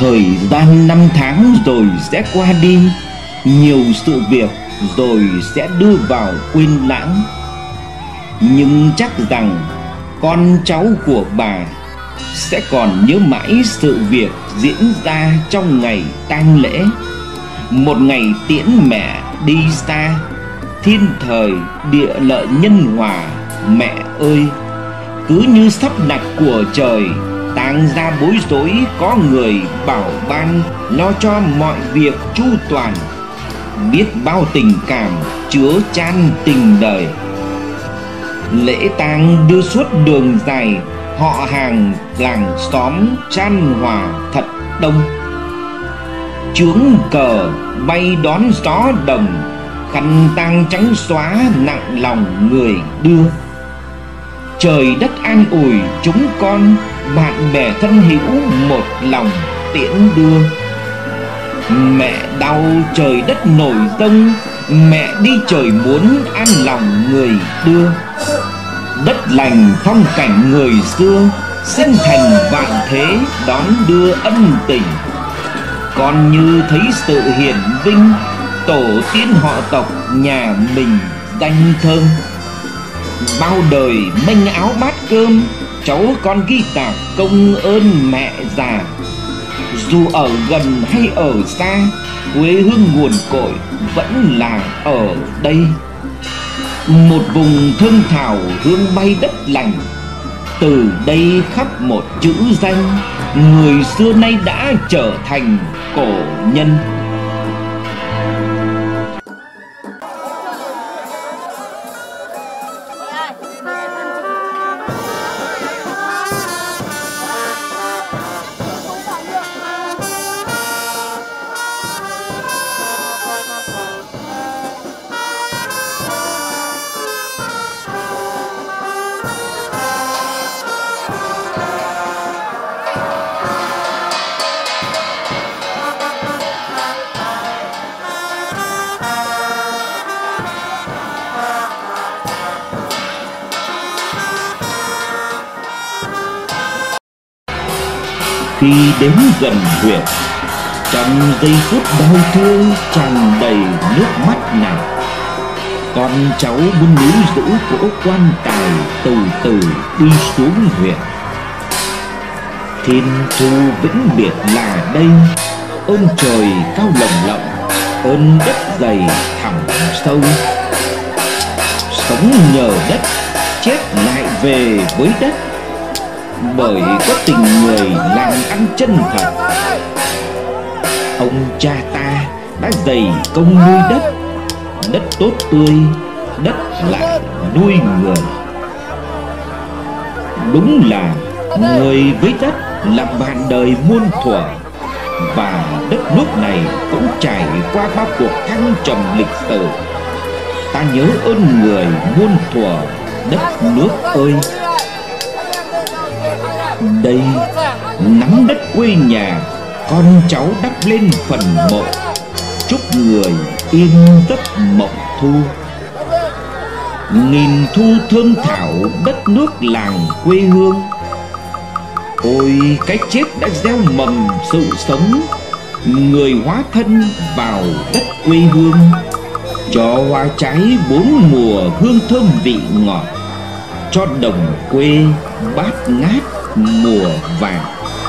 Thời gian năm tháng rồi sẽ qua đi, nhiều sự việc rồi sẽ đưa vào quên lãng. Nhưng chắc rằng con cháu của bà sẽ còn nhớ mãi sự việc diễn ra trong ngày tang lễ. Một ngày tiễn mẹ đi xa, thiên thời địa lợi nhân hòa. Mẹ ơi, cứ như sắp đặt của trời, tang ra bối rối có người bảo ban, lo cho mọi việc chu toàn. Biết bao tình cảm chứa chan tình đời. Lễ tang đưa suốt đường dài, họ hàng làng xóm chan hòa thật đông. Chướng cờ bay đón gió đồng, khăn tang trắng xóa nặng lòng người đưa. Trời đất an ủi chúng con, bạn bè thân hữu một lòng tiễn đưa. Mẹ đau trời đất nổi dông, mẹ đi trời muốn an lòng người đưa. Đất lành phong cảnh người xưa, sinh thành vạn thế đón đưa ân tình. Con như thấy sự hiển vinh, tổ tiên họ tộc nhà mình danh thơm. Bao đời manh áo bát cơm, cháu con ghi tạc công ơn mẹ già. Dù ở gần hay ở xa, quê hương nguồn cội vẫn là ở đây. Một vùng thơm thảo hương bay đất lành, từ đây khắp một chữ danh, người xưa nay đã trở thành cổ nhân. Khi đến gần huyện, trong giây phút đau thương tràn đầy nước mắt này, con cháu muốn níu giữ cỗ quan tài từ từ đi xuống huyện. Thiên thu vĩnh biệt là đây, ơn trời cao lồng lộng, ơn đất dày thẳm sâu. Sống nhờ đất, chết lại về với đất, bởi có tình người làm ăn chân thật. Ông cha ta đã dày công nuôi đất, đất tốt tươi, đất lại nuôi người. Đúng là người với đất là bạn đời muôn thuở, và đất nước này cũng trải qua bao cuộc thăng trầm lịch sử. Ta nhớ ơn người muôn thuở, đất nước ơi. Đây nắm đất quê nhà, con cháu đắp lên phần mộ, chúc người yên giấc mộng thu. Nghìn thu thơm thảo đất nước làng quê hương, ôi cái chết đã gieo mầm sự sống. Người hóa thân vào đất quê hương, cho hoa trái bốn mùa hương thơm vị ngọt, cho đồng quê bát ngát mùa vàng.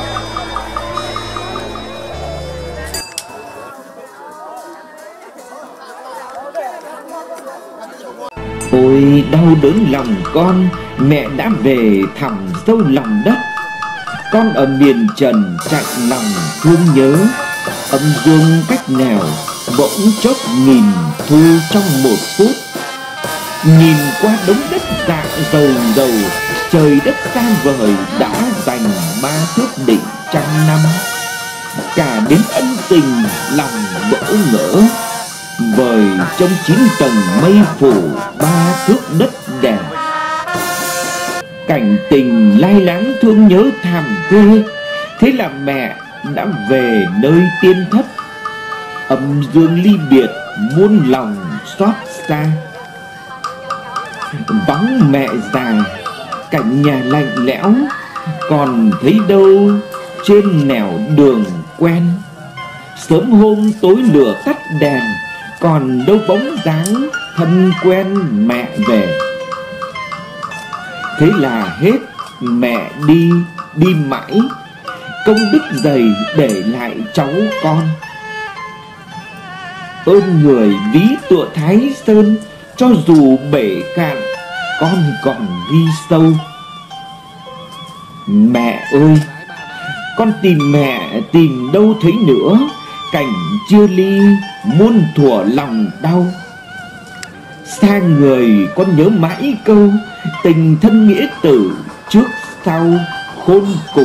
Ôi đau đớn lòng con, mẹ đã về thẳm sâu lòng đất. Con ở miền trần chạy lòng thương nhớ, âm dương cách nào bỗng chốc nghìn thu trong một phút. Nhìn qua đống đất dạ dầu dầu, trời đất xa vời đã dành ba thước định trăm năm. Cả đến ân tình lòng bỡ ngỡ, vời trong chín tầng mây phủ ba thước đất đẹp. Cảnh tình lai láng thương nhớ thảm quê, thế là mẹ đã về nơi tiên thất. Âm dương ly biệt muôn lòng xót xa, vắng mẹ già cảnh nhà lạnh lẽo, còn thấy đâu trên nẻo đường quen. Sớm hôm tối lửa tắt đèn, còn đâu bóng dáng thân quen mẹ về. Thế là hết, mẹ đi, đi mãi, công đức dày để lại cháu con. Ơn người ví tựa Thái Sơn, cho dù bể cạn, con còn ghi sâu. Mẹ ơi, con tìm mẹ tìm đâu thấy nữa, cảnh chia ly muôn thuở lòng đau. Xa người con nhớ mãi câu, tình thân nghĩa tử trước sau khôn cùng.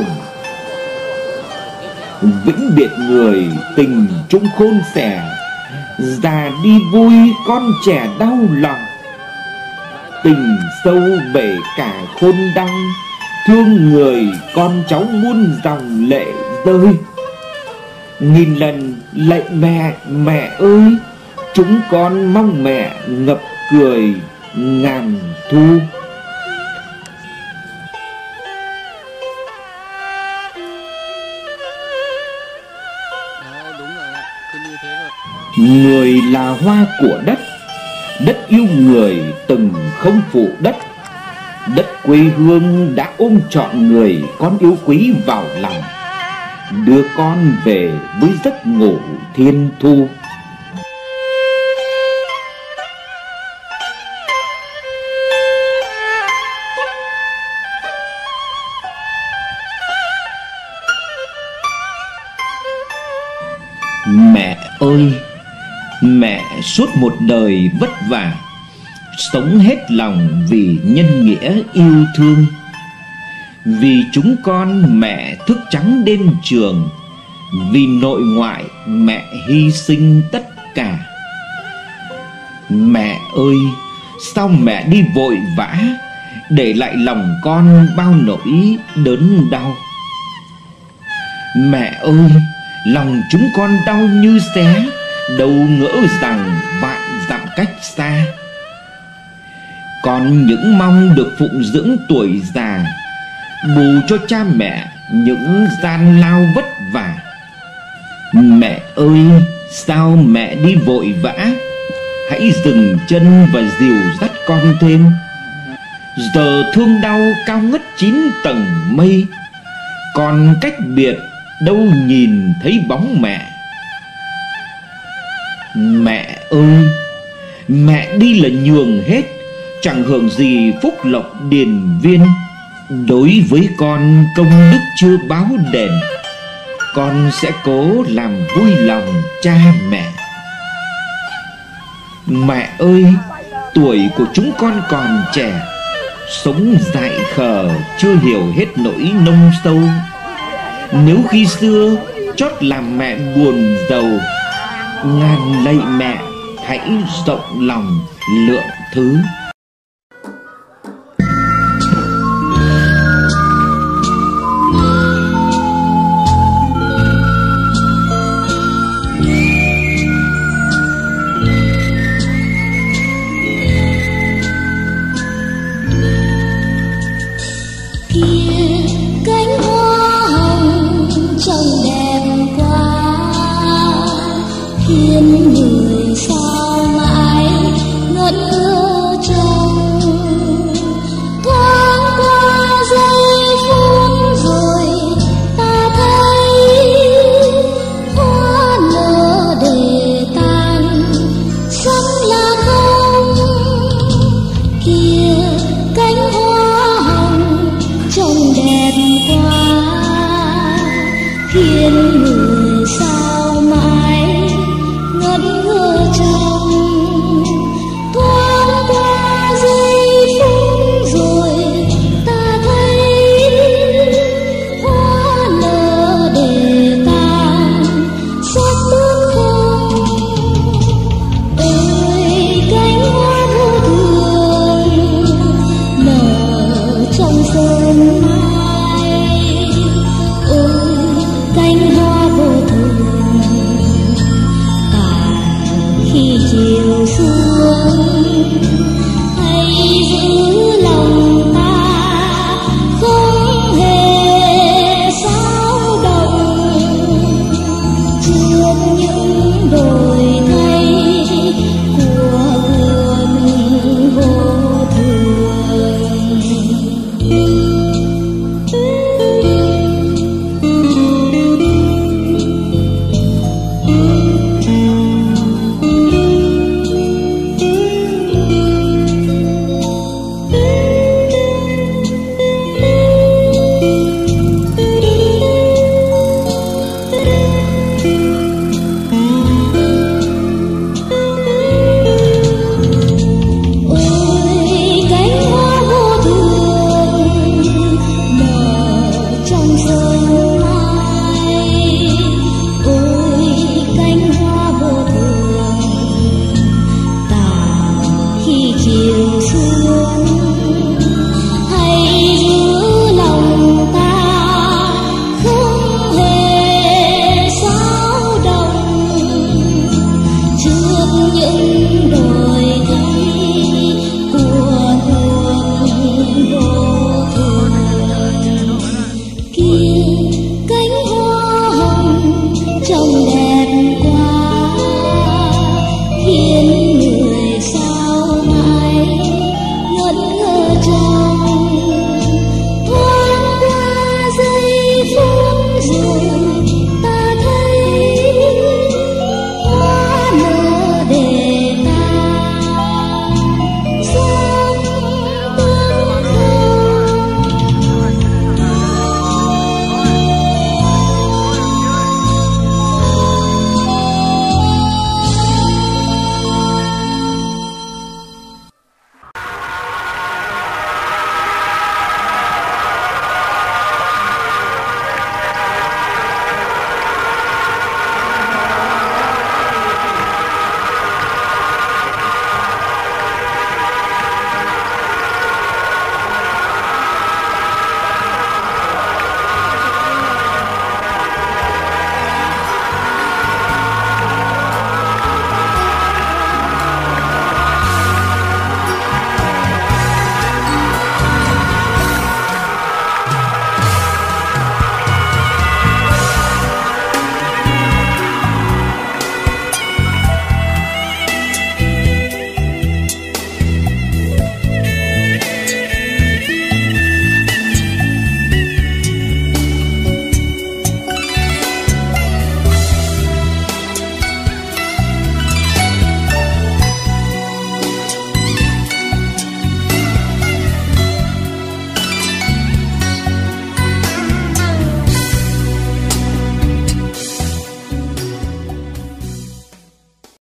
Vĩnh biệt người tình chung khôn sẻ, già đi vui con trẻ đau lòng. Tình sâu bể cả khôn đăng, thương người con cháu muôn dòng lệ rơi. Nghìn lần lạy mẹ, mẹ ơi, chúng con mong mẹ ngập cười ngàn thu. Người là hoa của đất, đất yêu người từng không phụ đất. Đất quê hương đã ôm trọn người con yêu quý vào lòng, đưa con về với giấc ngủ thiên thu. Mẹ ơi, mẹ suốt một đời vất vả, sống hết lòng vì nhân nghĩa yêu thương. Vì chúng con mẹ thức trắng đêm trường, vì nội ngoại mẹ hy sinh tất cả. Mẹ ơi, sao mẹ đi vội vã, để lại lòng con bao nỗi đớn đau. Mẹ ơi, lòng chúng con đau như xé, đâu ngỡ rằng vạn dặm cách xa. Con những mong được phụng dưỡng tuổi già, bù cho cha mẹ những gian lao vất vả. Mẹ ơi, sao mẹ đi vội vã, hãy dừng chân và dìu dắt con thêm. Giờ thương đau cao ngất chín tầng mây, con cách biệt đâu nhìn thấy bóng mẹ. Mẹ ơi, mẹ đi là nhường hết, chẳng hưởng gì phúc lộc điền viên. Đối với con công đức chưa báo đền, con sẽ cố làm vui lòng cha mẹ. Mẹ ơi, tuổi của chúng con còn trẻ, sống dại khờ chưa hiểu hết nỗi nông sâu. Nếu khi xưa chót làm mẹ buồn giàu, ngàn lạy mẹ hãy rộng lòng lượng thứ.